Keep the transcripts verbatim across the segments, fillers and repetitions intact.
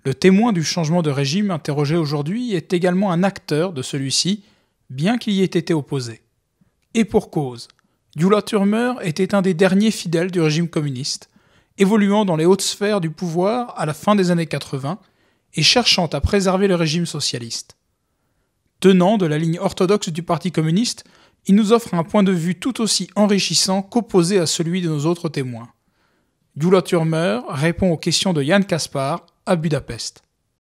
Le témoin du changement de régime interrogé aujourd'hui est également un acteur de celui-ci, bien qu'il y ait été opposé. Et pour cause, Gyula Turmer était un des derniers fidèles du régime communiste, évoluant dans les hautes sphères du pouvoir à la fin des années quatre-vingts et cherchant à préserver le régime socialiste. Tenant de la ligne orthodoxe du Parti communiste, il nous offre un point de vue tout aussi enrichissant qu'opposé à celui de nos autres témoins. Gyula Turmer répond aux questions de Jan Kaspar à Budapest.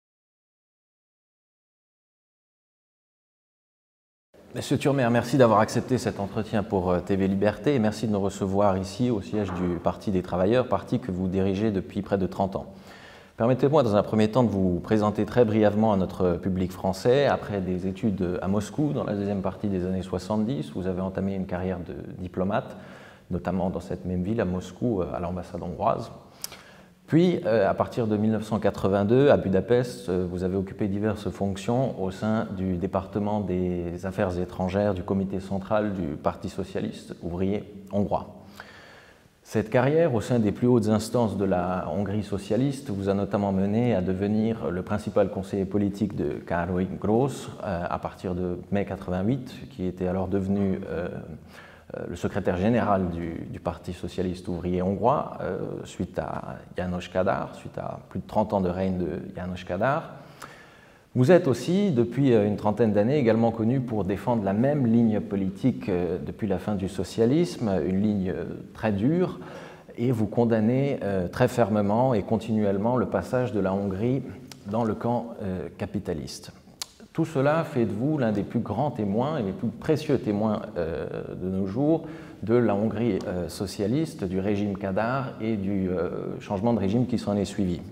Monsieur Turmer, merci d'avoir accepté cet entretien pour T V Liberté et merci de nous recevoir ici au siège du Parti des Travailleurs, parti que vous dirigez depuis près de trente ans. Permettez-moi dans un premier temps de vous présenter très brièvement à notre public français. Après des études à Moscou dans la deuxième partie des années soixante-dix, vous avez entamé une carrière de diplomate, notamment dans cette même ville, à Moscou, à l'ambassade hongroise. Puis, à partir de mille neuf cent quatre-vingt-deux, à Budapest, vous avez occupé diverses fonctions au sein du département des affaires étrangères du comité central du Parti socialiste ouvrier hongrois. Cette carrière au sein des plus hautes instances de la Hongrie socialiste vous a notamment mené à devenir le principal conseiller politique de Károly Gross à partir de mai quatre-vingt-huit, qui était alors devenu euh, le secrétaire général du, du Parti socialiste ouvrier hongrois, euh, suite à János Kádár, suite à plus de trente ans de règne de János Kádár. Vous êtes aussi, depuis une trentaine d'années, également connu pour défendre la même ligne politique euh, depuis la fin du socialisme, une ligne très dure, et vous condamnez euh, très fermement et continuellement le passage de la Hongrie dans le camp euh, capitaliste. Tout cela fait de vous l'un des plus grands témoins et les plus précieux témoins euh, de nos jours de la Hongrie euh, socialiste, du régime Kádár et du euh, changement de régime qui s'en est suivi.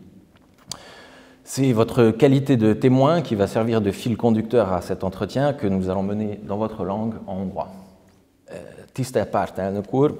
C'est votre qualité de témoin qui va servir de fil conducteur à cet entretien que nous allons mener dans votre langue en hongrois. Tisztelt pártelnök úr,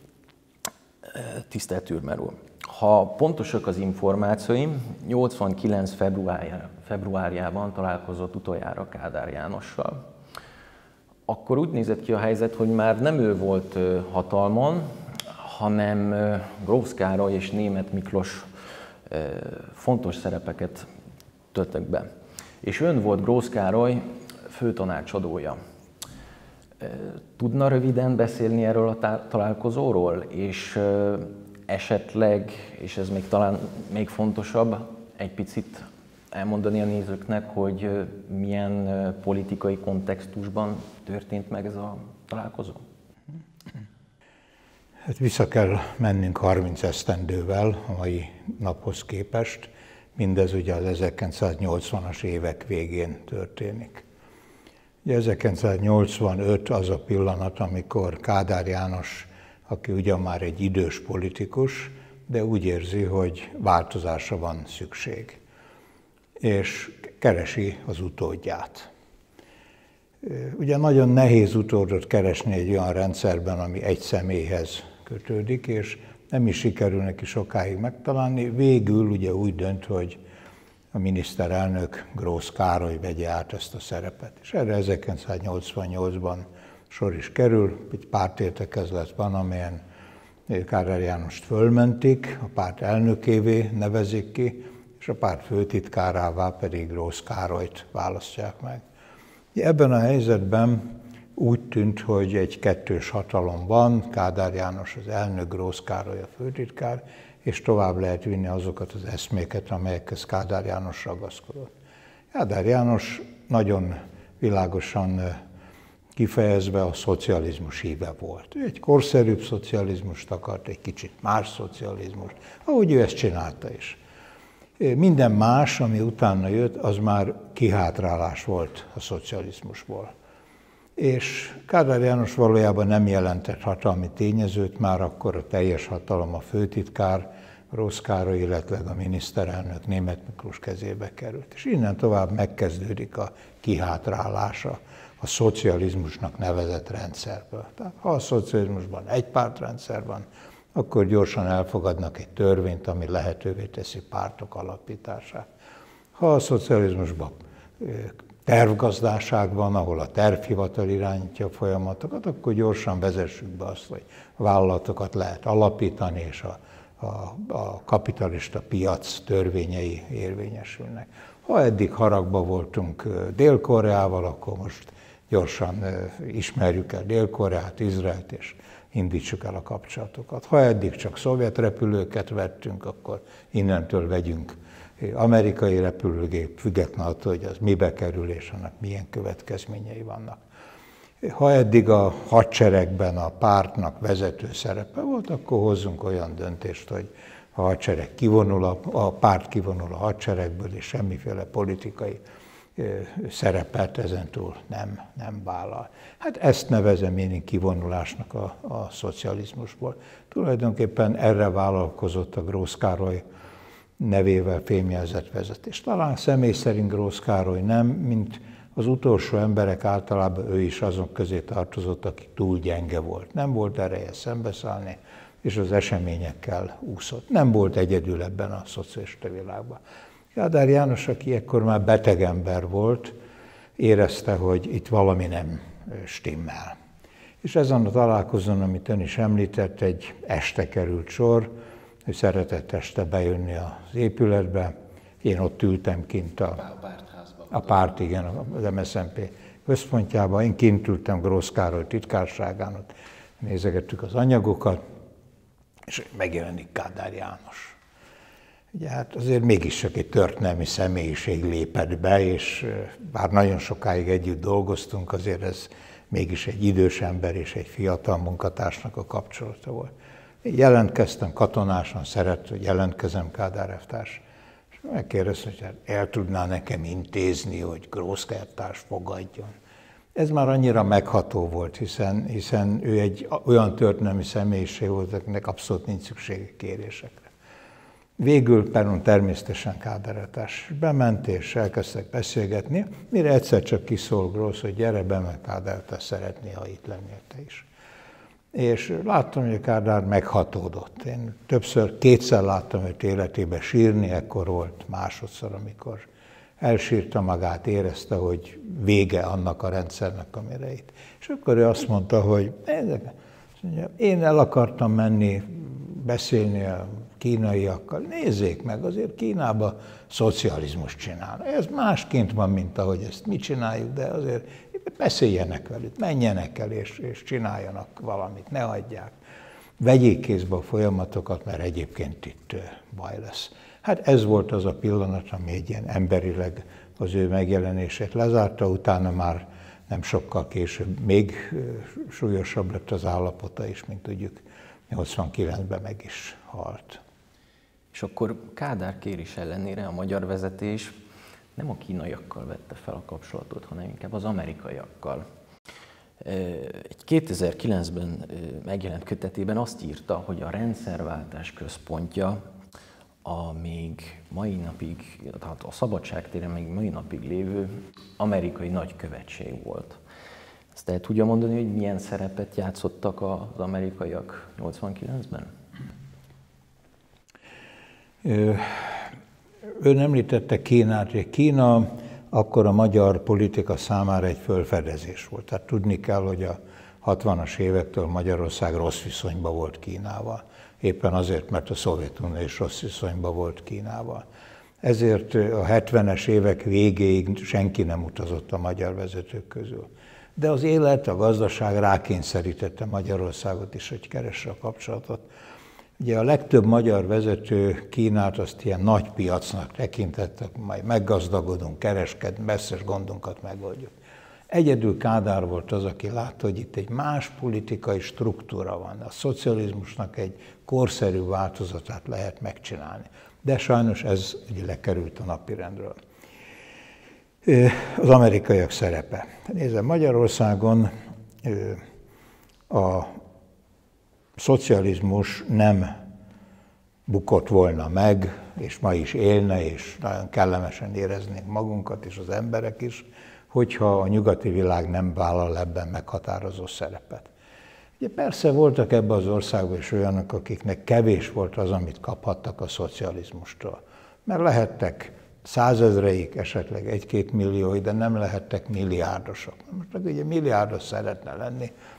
tisztelt Turmer úr! Ha pontosak az információim, nyolcvankilenc februárjában találkozott utoljára Kádár Jánossal. Akkor úgy nézett ki a helyzet, hogy már nem ő volt hatalmon, hanem Grósz Károly és Németh Miklós fontos szerepeket töltök be. És ön volt Grósz Károly főtanácsadója. Tudna röviden beszélni erről a találkozóról, és esetleg, és ez még talán még fontosabb, egy picit elmondani a nézőknek, hogy milyen politikai kontextusban történt meg ez a találkozó? Hát vissza kell mennünk harminc esztendővel a mai naphoz képest. Mindez ugye az ezerkilencszáznyolcvanas évek végén történik. Ugye ezerkilencszáznyolcvanöt az a pillanat, amikor Kádár János, aki ugyan már egy idős politikus, de úgy érzi, hogy változásra van szükség, és keresi az utódját. Ugye nagyon nehéz utódot keresni egy olyan rendszerben, ami egy személyhez kötődik, és nem is sikerül neki sokáig megtalálni. Végül ugye úgy dönt, hogy a miniszterelnök Grósz Károly vegye át ezt a szerepet. És erre ezerkilencszáznyolcvannyolcban sor is kerül, egy pártértekezlet van, amelyen Kádár Jánost fölmentik, a párt elnökévé nevezik ki, és a párt főtitkárává pedig Grósz Károlyt választják meg. Ebben a helyzetben úgy tűnt, hogy egy kettős hatalom van, Kádár János az elnök, Grósz Károly a főtitkár, és tovább lehet vinni azokat az eszméket, amelyekhez Kádár János ragaszkodott. Kádár János nagyon világosan kifejezve a szocializmus híve volt. Ő egy korszerűbb szocializmust akart, egy kicsit más szocializmust, ahogy ő ezt csinálta is. Minden más, ami utána jött, az már kihátrálás volt a szocializmusból. És Kádár János valójában nem jelentett hatalmi tényezőt, már akkor a teljes hatalom a főtitkár, Grósz Károly, illetve a miniszterelnök Németh Miklós kezébe került. És innen tovább megkezdődik a kihátrálása a szocializmusnak nevezett rendszerből. Tehát, ha a szocializmusban egy pártrendszer van, akkor gyorsan elfogadnak egy törvényt, ami lehetővé teszi pártok alapítását. Ha a szocializmusban tervgazdaság van, ahol a tervhivatal irányítja a folyamatokat, akkor gyorsan vezessük be azt, hogy vállalatokat lehet alapítani, és a a, a kapitalista piac törvényei érvényesülnek. Ha eddig haragba voltunk Dél-Koreával, akkor most gyorsan ismerjük el Dél-Koreát, Izraelt, és indítsuk el a kapcsolatokat. Ha eddig csak szovjet repülőket vettünk, akkor innentől vegyünk amerikai repülőgép, függetlenül attól, hogy az mibe kerül, és annak milyen következményei vannak. Ha eddig a hadseregben a pártnak vezető szerepe volt, akkor hozzunk olyan döntést, hogy a hadsereg kivonul, a, a párt kivonul a hadseregből, és semmiféle politikai szerepet ezentúl nem, nem vállal. Hát ezt nevezem én kivonulásnak a, a szocializmusból. Tulajdonképpen erre vállalkozott a Grósz Károly nevével fémjelzett vezetés. Talán személy szerint Grósz Károly nem, mint az utolsó emberek általában ő is azok közé tartozott, aki túl gyenge volt. Nem volt ereje szembeszállni, és az eseményekkel úszott. Nem volt egyedül ebben a szocialista világban. Kádár János, aki ekkor már beteg ember volt, érezte, hogy itt valami nem stimmel. És ezen a találkozón, amit ön is említett, egy este került sor, ő szeretett este bejönni az épületbe. Én ott ültem kint a, a párt, igen, az em es zé en pé központjában. Én kint ültem Grósz Károly titkárságán, ott nézegettük az anyagokat, és megjelenik Kádár János. Ugye hát azért mégis csak egy történelmi személyiség lépett be, és bár nagyon sokáig együtt dolgoztunk, azért ez mégis egy idős ember és egy fiatal munkatársnak a kapcsolata volt. Én jelentkeztem katonásan, szeret, hogy jelentkezem, Kádár elvtárs, és megkérdeztem, hogy el tudná nekem intézni, hogy Grósz elvtárs fogadjon. Ez már annyira megható volt, hiszen, hiszen ő egy olyan történelmi személyiség volt, akinek abszolút nincs szüksége kérésekre. Végül Perun természetesen Kádár elvtárs bement, és elkezdtek beszélgetni, mire egyszer csak kiszól Grósz, hogy gyere be, mert Kádár elvtárs szeretné, ha itt lennél te is. És láttam, hogy a Kádár meghatódott. Én többször, kétszer láttam őt életében sírni, ekkor volt másodszor, amikor elsírta magát, érezte, hogy vége annak a rendszernek, amire itt. És akkor ő azt mondta, hogy én el akartam menni, beszélni a kínaiakkal. Nézzék meg, azért Kínában szocializmus csinál. Ez másként van, mint ahogy ezt mi csináljuk, de azért beszéljenek velük, menjenek el és, és csináljanak valamit, ne hagyják. Vegyék kézbe a folyamatokat, mert egyébként itt baj lesz. Hát ez volt az a pillanat, ami egy ilyen emberileg az ő megjelenését lezárta, utána már nem sokkal később még súlyosabb lett az állapota is, mint tudjuk, nyolcvankilencben meg is halt. És akkor Kádár kérés ellenére a magyar vezetés nem a kínaiakkal vette fel a kapcsolatot, hanem inkább az amerikaiakkal. Egy kétezer-kilencben megjelent kötetében azt írta, hogy a rendszerváltás központja a még mai napig, tehát a szabadságtéren még mai napig lévő amerikai nagykövetség volt. Ezt el tudja mondani, hogy milyen szerepet játszottak az amerikaiak nyolcvankilencben? Ön említette Kínát, hogy Kína akkor a magyar politika számára egy fölfedezés volt. Tehát tudni kell, hogy a hatvanas évektől Magyarország rossz viszonyban volt Kínával. Éppen azért, mert a Szovjetunió is rossz viszonyban volt Kínával. Ezért a hetvenes évek végéig senki nem utazott a magyar vezetők közül. De az élet, a gazdaság rákényszerítette Magyarországot is, hogy keresse a kapcsolatot. Ugye a legtöbb magyar vezető Kínát azt ilyen nagy piacnak tekintette, majd meggazdagodunk, kereskedünk, messzes gondunkat megoldjuk. Egyedül Kádár volt az, aki látta, hogy itt egy más politikai struktúra van. A szocializmusnak egy korszerű változatát lehet megcsinálni. De sajnos ez ugye lekerült a napirendről. Az amerikaiak szerepe. Nézze, Magyarországon a szocializmus nem bukott volna meg, és ma is élne, és nagyon kellemesen éreznénk magunkat, és az emberek is, hogyha a nyugati világ nem vállal ebben meghatározó szerepet. Ugye persze voltak ebben az országban is olyanok, akiknek kevés volt az, amit kaphattak a szocializmustól. Mert lehettek százezreik, esetleg egy-két milliói, de nem lehettek milliárdosok. Most meg ugye milliárdos szeretne lenni,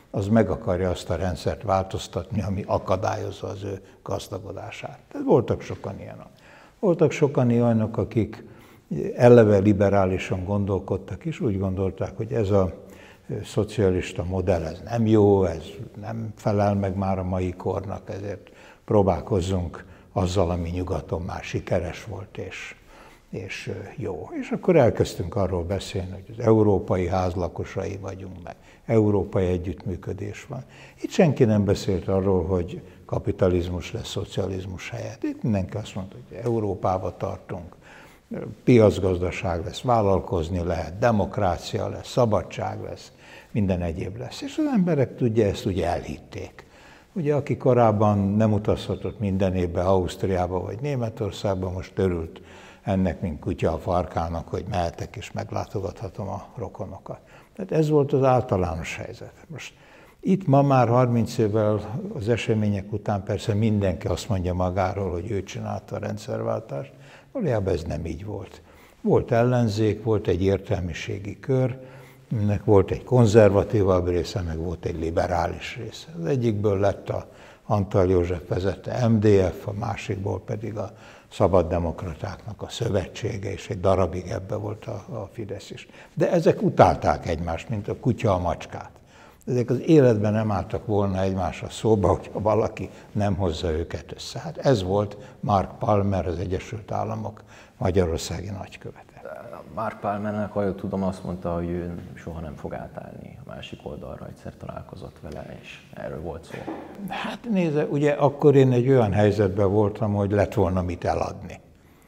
az meg akarja azt a rendszert változtatni, ami akadályozza az ő gazdagodását. Tehát voltak sokan ilyenek. Voltak sokan ilyenek, akik eleve liberálisan gondolkodtak, és úgy gondolták, hogy ez a szocialista modell, ez nem jó, ez nem felel meg már a mai kornak, ezért próbálkozzunk azzal, ami nyugaton már sikeres volt és, és jó. És akkor elkezdtünk arról beszélni, hogy az európai házlakosai vagyunk, meg európai együttműködés van. Itt senki nem beszélt arról, hogy kapitalizmus lesz szocializmus helyett. Itt mindenki azt mondta, hogy Európába tartunk, piacgazdaság lesz, vállalkozni lehet, demokrácia lesz, szabadság lesz, minden egyéb lesz. És az emberek tudja, ezt ugye elhitték. Ugye, aki korábban nem utazhatott minden évben Ausztriába vagy Németországba, most örült ennek, mint kutya a farkának, hogy mehetek és meglátogathatom a rokonokat. Tehát ez volt az általános helyzet. Most itt ma már harminc évvel az események után persze mindenki azt mondja magáról, hogy ő csinálta a rendszerváltást, valójában ez nem így volt. Volt ellenzék, volt egy értelmiségi kör, ennek volt egy konzervatívabb része, meg volt egy liberális része. Az egyikből lett a Antall József vezette em dé ef, a másikból pedig a Szabaddemokratáknak a szövetsége, és egy darabig ebbe volt a, a Fidesz is. De ezek utálták egymást, mint a kutya a macskát. Ezek az életben nem álltak volna egymásra szóba, hogyha valaki nem hozza őket össze. Hát ez volt Mark Palmer, az Egyesült Államok magyarországi nagykövete. Mark Palmernek, ha jól tudom, azt mondta, hogy ő soha nem fog átállni a másik oldalra, egyszer találkozott vele, és erről volt szó. Hát nézze, ugye akkor én egy olyan helyzetben voltam, hogy lett volna mit eladni.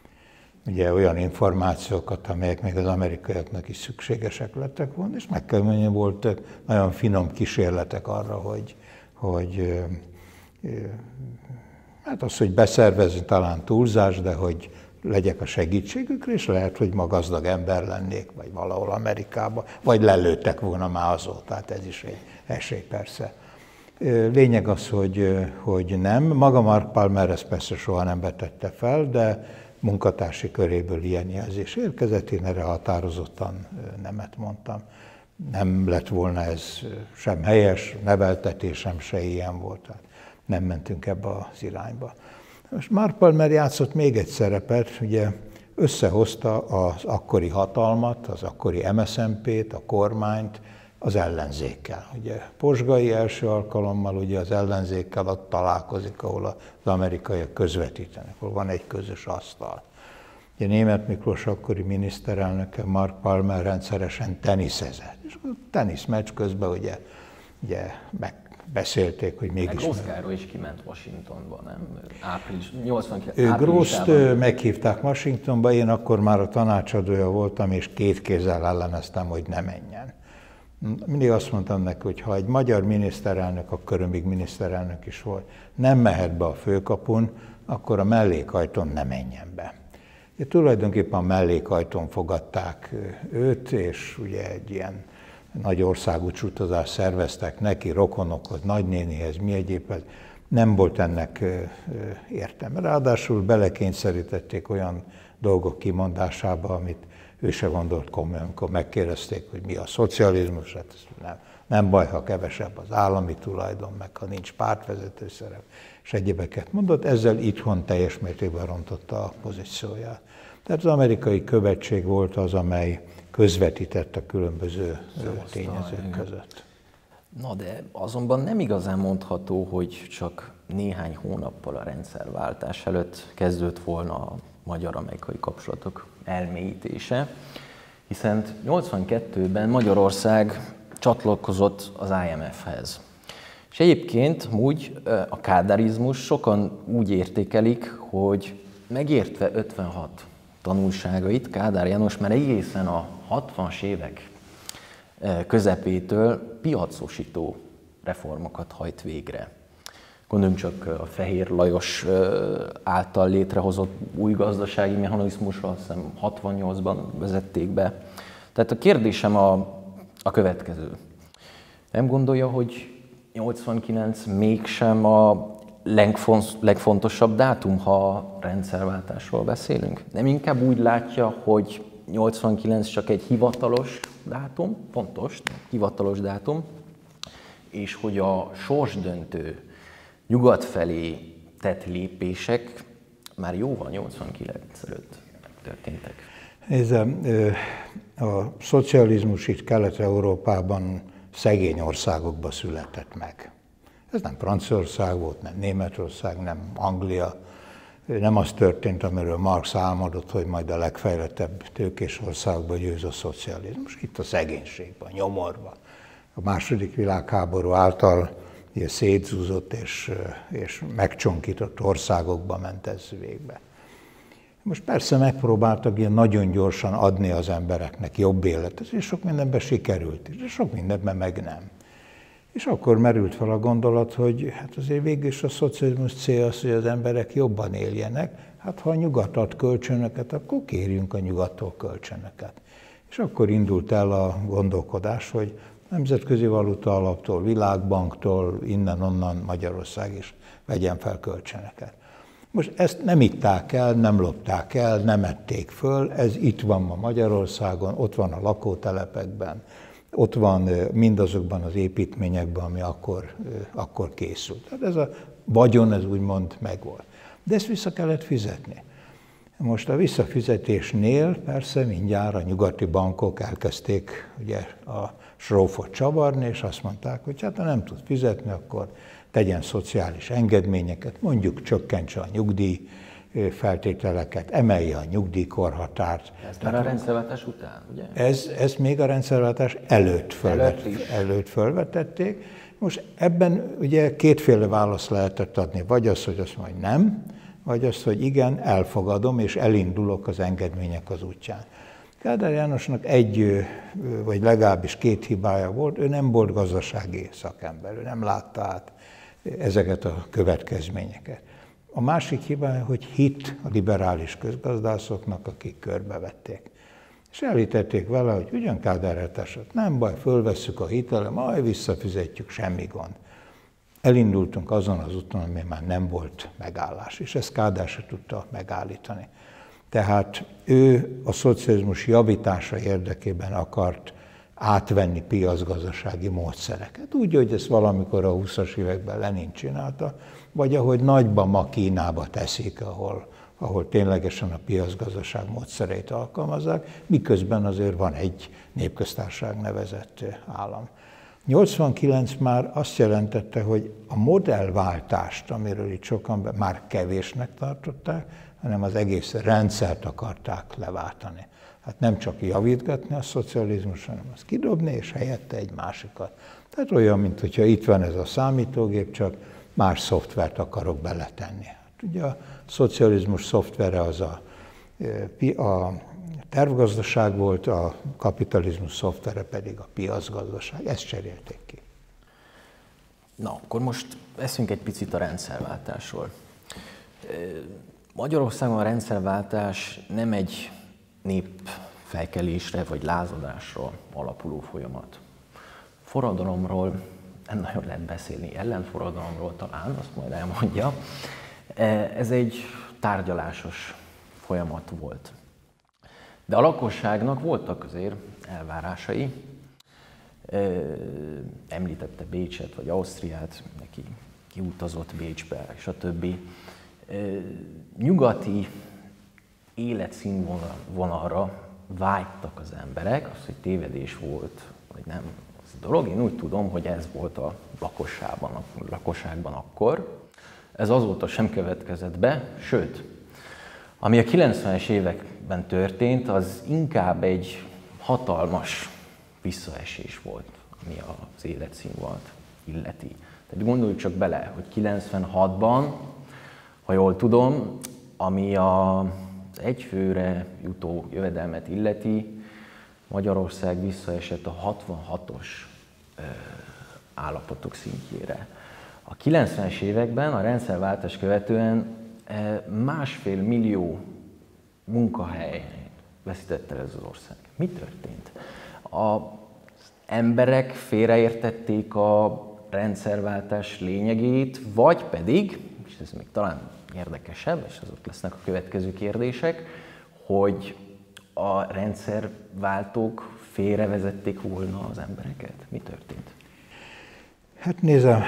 Ugye olyan információkat, amelyek még az amerikaiaknak is szükségesek lettek volna, és meg kell mondani, voltak nagyon finom kísérletek arra, hogy, hogy hát az, hogy beszervezni talán túlzás, de hogy legyek a segítségükre, és lehet, hogy ma gazdag ember lennék, vagy valahol Amerikában, vagy lelőttek volna már azóta, tehát ez is egy esély persze. Lényeg az, hogy, hogy nem. Maga Mark Palmer ezt persze soha nem vetette fel, de munkatársi köréből ilyen jelzés érkezett, én erre határozottan nemet mondtam. Nem lett volna ez sem helyes, neveltetésem se ilyen volt, tehát nem mentünk ebbe az irányba. Most Mark Palmer játszott még egy szerepet, ugye összehozta az akkori hatalmat, az akkori em es zé en pét, a kormányt az ellenzékkel. Ugye Pozsgai első alkalommal ugye az ellenzékkel ott találkozik, ahol az amerikaiak közvetítenek, ahol van egy közös asztal. Ugye Németh Miklós akkori miniszterelnöke, Mark Palmer rendszeresen teniszezett. És a teniszmeccs közben ugye, ugye meg beszélték, hogy mégis... Grósz Károly is kiment Washingtonba, nem? Április, nyolcvankilenc Ő Grószt meghívták Washingtonba, én akkor már a tanácsadója voltam, és két kézzel elleneztem, hogy ne menjen. Mindig azt mondtam neki, hogy ha egy magyar miniszterelnök, akkor ő még miniszterelnök is volt, nem mehet be a főkapun, akkor a mellékajtón ne menjen be. Ugye, tulajdonképpen a mellékajtón fogadták őt, és ugye egy ilyen nagy országú utazást szerveztek neki, rokonokhoz, nagynénihez, mi egyébben. Nem volt ennek értelme. Ráadásul belekényszerítették olyan dolgok kimondásába, amit ő se gondolt komolyan, amikor megkérdezték, hogy mi a szocializmus, hát nem, nem baj, ha kevesebb az állami tulajdon, meg ha nincs pártvezető szerep, és egyébeket mondott, ezzel itthon teljes mértékben rontotta a pozícióját. Tehát az amerikai követség volt az, amely közvetített a különböző Szavazta, tényezők igen. között. Na de azonban nem igazán mondható, hogy csak néhány hónappal a rendszerváltás előtt kezdődött volna a magyar-amerikai kapcsolatok elmélyítése, hiszen nyolcvankettőben Magyarország csatlakozott az i em ef-hez. És egyébként úgy a kádárizmus sokan úgy értékelik, hogy megértve ötvenhat tanulságait, Kádár János már egészen a hatvanas évek közepétől piacosító reformokat hajt végre. Gondoljunk csak a Fehér Lajos által létrehozott új gazdasági mechanizmusra, azt hiszem hatvannyolcban vezették be. Tehát a kérdésem a, a következő. Nem gondolja, hogy nyolcvankilenc mégsem a legfontosabb dátum, ha rendszerváltásról beszélünk? Nem inkább úgy látja, hogy nyolcvankilenc csak egy hivatalos dátum, fontos, hivatalos dátum, és hogy a sorsdöntő nyugat felé tett lépések már jóval nyolcvankilenc előtt történtek. Nézem, a szocializmus itt Kelet-Európában szegény országokban született meg. Ez nem Franciaország volt, nem Németország, nem Anglia. Nem az történt, amiről Marx álmodott, hogy majd a legfejlettebb tőkés országban győz a szocializmus. Itt a szegénységben, a nyomorban. A második világháború által szétzúzott és, és megcsonkított országokba ment ez végbe. Most persze megpróbáltak ilyen nagyon gyorsan adni az embereknek jobb életet, és sok mindenben sikerült is, és sok mindenben meg nem. És akkor merült fel a gondolat, hogy hát azért végül is a szocializmus célja az, hogy az emberek jobban éljenek, hát ha a nyugat ad kölcsönöket, akkor kérjünk a nyugattól kölcsönöket. És akkor indult el a gondolkodás, hogy Nemzetközi Valuta Alaptól, Világbanktól, innen-onnan Magyarország is vegyen fel kölcsönöket. Most ezt nem itták el, nem lopták el, nem ették föl, ez itt van ma Magyarországon, ott van a lakótelepekben, ott van mindazokban az építményekben, ami akkor, akkor készült. Tehát ez a vagyon, ez úgymond megvolt. De ezt vissza kellett fizetni. Most a visszafizetésnél persze mindjárt a nyugati bankok elkezdték ugye, a srófot csavarni, és azt mondták, hogy hát ha nem tud fizetni, akkor tegyen szociális engedményeket, mondjuk csökkentse a nyugdíj feltételeket, emelje a nyugdíjkorhatárt. Ez már a rendszerváltás után, ugye? Ez, ez még a rendszerváltás előtt, fölvet, előtt fölvetették. Most ebben ugye kétféle választ lehetett adni, vagy az, hogy azt mondja, hogy nem, vagy az, hogy igen, elfogadom, és elindulok az engedmények az útján. Kádár Jánosnak egy, vagy legalábbis két hibája volt, ő nem volt gazdasági szakember, ő nem látta át ezeket a következményeket. A másik hibája, hogy hit a liberális közgazdászoknak, akik körbevették. És elhitették vele, hogy ugyan Kádár eltársat, nem baj, fölvesszük a hitele, majd visszafizetjük, semmi gond. Elindultunk azon az úton, ami már nem volt megállás, és ezt Kádár se tudta megállítani. Tehát ő a szocializmus javítása érdekében akart átvenni piacgazdasági módszereket. Úgy, hogy ezt valamikor a húszas években Lenin csinálta, vagy ahogy nagyban ma Kínába teszik, ahol, ahol ténylegesen a piacgazdaság módszereit alkalmazzák, miközben azért van egy népköztársaság nevezett állam. nyolcvankilenc már azt jelentette, hogy a modellváltást, amiről itt sokan már kevésnek tartották, hanem az egész rendszert akarták leváltani. Hát nem csak javítgatni a szocializmus, hanem azt kidobni, és helyette egy másikat. Tehát olyan, mint hogyha itt van ez a számítógép, csak más szoftvert akarok beletenni. Hát ugye a szocializmus szoftvere az a, a tervgazdaság volt, a kapitalizmus szoftvere pedig a piacgazdaság. Ezt cserélték ki. Na, akkor most veszünk egy picit a rendszerváltásról. Magyarországon a rendszerváltás nem egy népfelkelésre vagy lázadásra alapuló folyamat. Forradalomról nem nagyon lehet beszélni, ellenforradalomról talán, azt majd elmondja. Ez egy tárgyalásos folyamat volt. De a lakosságnak voltak azért elvárásai. Említette Bécset vagy Ausztriát, neki kiutazott Bécsbe, és a többi. Nyugati életszínvonalra vágytak az emberek, az, hogy tévedés volt, vagy nem, az a dolog. Én úgy tudom, hogy ez volt a lakosságban, a lakosságban akkor. Ez azóta sem következett be, sőt, ami a kilencvenes években történt, az inkább egy hatalmas visszaesés volt, ami az életszínvonalat illeti. Tehát gondoljuk csak bele, hogy kilencvenhatban, ha jól tudom, ami az egyfőre jutó jövedelmet illeti, Magyarország visszaesett a hatvanhatos állapotok szintjére. A kilencvenes években a rendszerváltás követően másfél millió munkahely veszített el ez az ország. Mi történt? Az emberek félreértették a rendszerváltás lényegét, vagy pedig, és ez még talán érdekesebb, és azok lesznek a következő kérdések, hogy a rendszerváltók félrevezették volna az embereket. Mi történt? Hát nézem,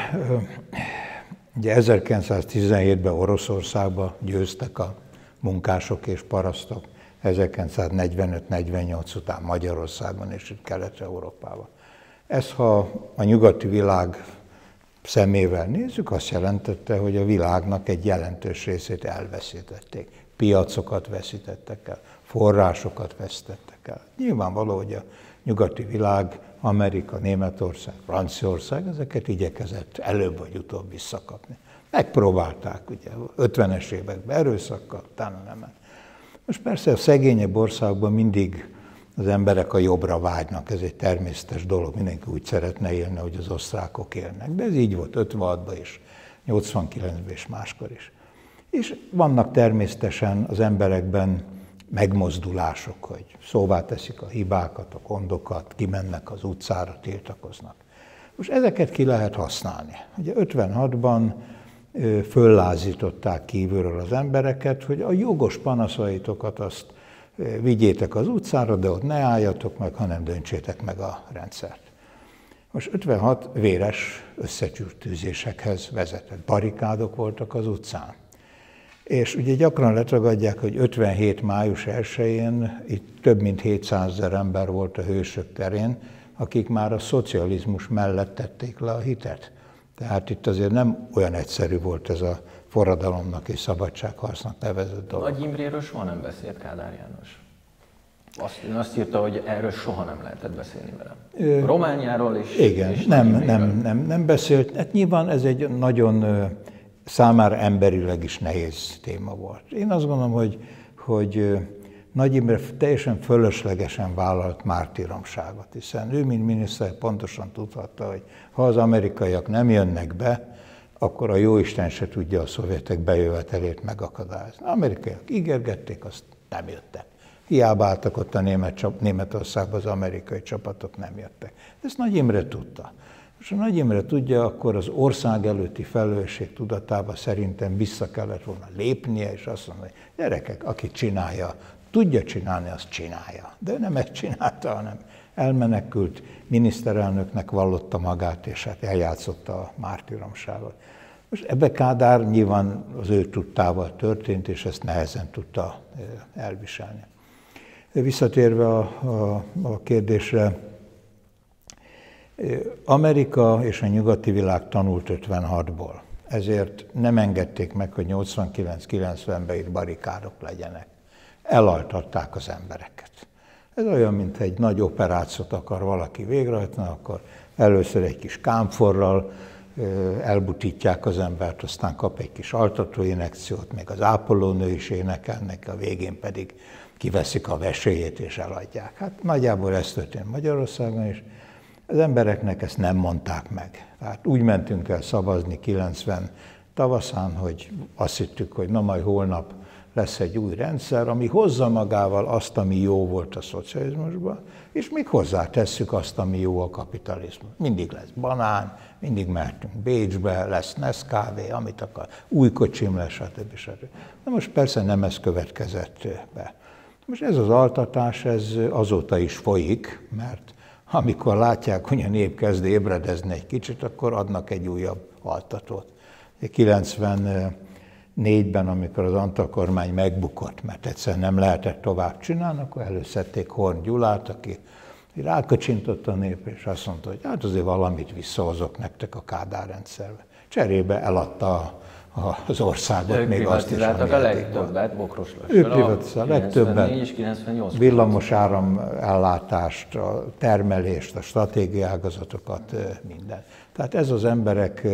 ugye ezerkilencszáztizenhétben Oroszországban győztek a munkások és parasztok, ezerkilencszáznegyvenöt negyvennyolc után Magyarországon és itt Kelet-Európában. Ez, ha a nyugati világ szemével nézzük, azt jelentette, hogy a világnak egy jelentős részét elveszítették. Piacokat veszítettek el, forrásokat vesztettek el. Nyilvánvaló, hogy a nyugati világ, Amerika, Németország, Franciaország, ezeket igyekezett előbb vagy utóbb visszakapni. Megpróbálták, ugye, ötvenes években erőszakkal, utána nem ment. Most persze a szegényebb országban mindig az emberek a jobbra vágynak, ez egy természetes dolog, mindenki úgy szeretne élni, hogy az osztrákok élnek, de ez így volt ötvenhatban is, nyolcvankilencben és máskor is. És vannak természetesen az emberekben megmozdulások, hogy szóvá teszik a hibákat, a gondokat, kimennek az utcára, tiltakoznak. Most ezeket ki lehet használni. Ugye ötvenhatban föllázították kívülről az embereket, hogy a jogos panaszaitokat azt vigyétek az utcára, de ott ne álljatok meg, hanem döntsétek meg a rendszert. Most ötvenhat véres összecsürtőzésekhez vezetett. Barikádok voltak az utcán. És ugye gyakran letagadják, hogy ötvenhét május elsején itt több mint hétszázezer ember volt a Hősök terén, akik már a szocializmus mellett tették le a hitet. Tehát itt azért nem olyan egyszerű volt ez a forradalomnak és szabadságharcnak nevezett dolog. Nagy Imréről soha nem beszélt Kádár János. Azt, azt írta, hogy erről soha nem lehetett beszélni velem. Romániáról is. Igen, és nem, nem, nem, nem beszélt. Hát nyilván ez egy nagyon számára emberileg is nehéz téma volt. Én azt gondolom, hogy, hogy Nagy Imre teljesen fölöslegesen vállalt mártíromságot, hiszen ő, mint miniszter pontosan tudhatta, hogy ha az amerikaiak nem jönnek be, akkor a jóisten se tudja a szovjetek bejövetelét megakadályozni. Az amerikaiak ígérgették, azt nem jöttek. Hiába álltak ott a német, Németországban, az amerikai csapatok nem jöttek. Ezt Nagy Imre tudta. És ha Nagy Imre tudja, akkor az ország előtti felelősség tudatában szerintem vissza kellett volna lépnie, és azt mondani, hogy gyerekek, aki csinálja, tudja csinálni, azt csinálja. De ő nem ezt csinálta, hanem elmenekült, miniszterelnöknek vallotta magát, és hát eljátszotta a mártíromságot. Most ebbe Kádár nyilván az ő tudtával történt, és ezt nehezen tudta elviselni. Visszatérve a, a, a kérdésre, Amerika és a nyugati világ tanult ötvenhatból, ezért nem engedték meg, hogy nyolcvankilenc kilencvenben itt barikádok legyenek. Elaltatták az embereket. Ez olyan, mint egy nagy operációt akar valaki végrehajtani, akkor először egy kis kámforral elbutítják az embert, aztán kap egy kis altatóinjekciót, még az ápolónő is énekelnek, a végén pedig kiveszik a vesélyét és eladják. Hát nagyjából ez történt Magyarországon is. Az embereknek ezt nem mondták meg. Tehát úgy mentünk el szavazni kilencven tavaszán, hogy azt hittük, hogy na majd holnap lesz egy új rendszer, ami hozza magával azt, ami jó volt a szocializmusban, és még hozzátesszük azt, ami jó a kapitalizmus. Mindig lesz banán, mindig mehetünk Bécsbe, lesz Nescafé, amit akar, új kocsim lesz, stb. stb. Na most persze nem ez következett be. Most ez az altatás, ez azóta is folyik, mert amikor látják, hogy a nép kezd ébredezni egy kicsit, akkor adnak egy újabb altatót. kilencvennégyben, amikor az Antall kormány megbukott, mert egyszerűen nem lehetett tovább csinálni, akkor előszedték Horn Gyulát, aki rákacsintott a nép, és azt mondta, hogy hát azért valamit visszahozok nektek a Kádár rendszerbe. Cserébe eladta az országot, ők még azt is, ami a legtöbbet, Bokros Lassal. Ők privatizálták a legtöbbet, villamos áram ellátást, a termelést, a stratégiai ágazatokat, minden. Tehát ez az emberek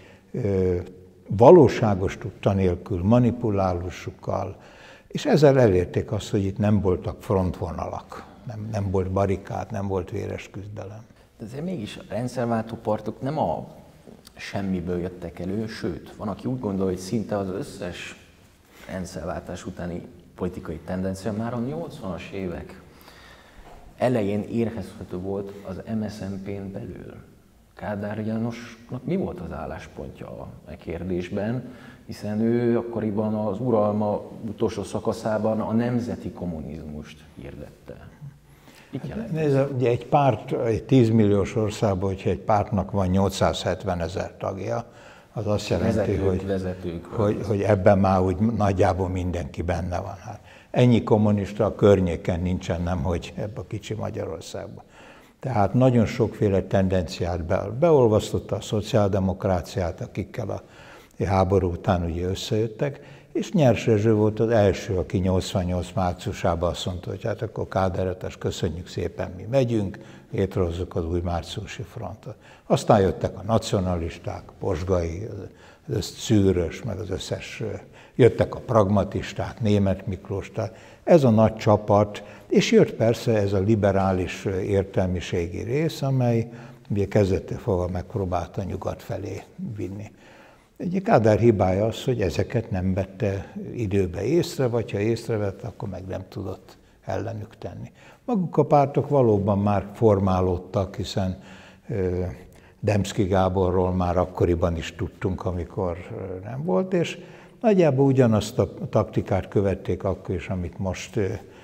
valóságos tudta nélkül, manipulálásukkal, és ezzel elérték azt, hogy itt nem voltak frontvonalak, nem, nem volt barikád, nem volt véres küzdelem. De azért mégis a rendszerváltó pártok nem a semmiből jöttek elő, sőt, van, aki úgy gondolja, hogy szinte az összes rendszerváltás utáni politikai tendencia már a nyolcvanas évek elején érezhető volt az em es zé en pén belül. Kádár Jánosnak mi volt az álláspontja a kérdésben, hiszen ő akkoriban az uralma utolsó szakaszában a nemzeti kommunizmust hirdette. Nézd, ugye egy párt, egy tízmilliós országban, hogyha egy pártnak van nyolcszázhetven ezer tagja, az azt jelenti, vezetők, hogy, vezetők, hogy, hogy ebben már úgy nagyjából mindenki benne van. Hát ennyi kommunista a környéken nincsen, nemhogy ebben a kicsi Magyarországban. Tehát nagyon sokféle tendenciát be, beolvasztotta a szociáldemokráciát, akikkel a háború után ugye összejöttek, és Nyers Rezső volt az első, aki nyolcvannyolc márciusában azt mondta, hogy hát akkor Kádár-Etes, köszönjük szépen, mi megyünk, létrehozzuk az új márciusi frontot. Aztán jöttek a nacionalisták, Posgai, az Szűrös, meg az összes, jöttek a pragmatisták, Németh Miklós, ez a nagy csapat, és jött persze ez a liberális értelmiségi rész, amely ugye kezdettől fogva megpróbálta nyugat felé vinni. Egy Kádár hibája az, hogy ezeket nem vette időbe észre, vagy ha észrevette, akkor meg nem tudott ellenük tenni. Maguk a pártok valóban már formálódtak, hiszen Demszky Gáborról már akkoriban is tudtunk, amikor nem volt, és nagyjából ugyanazt a taktikát követték akkor is, amit most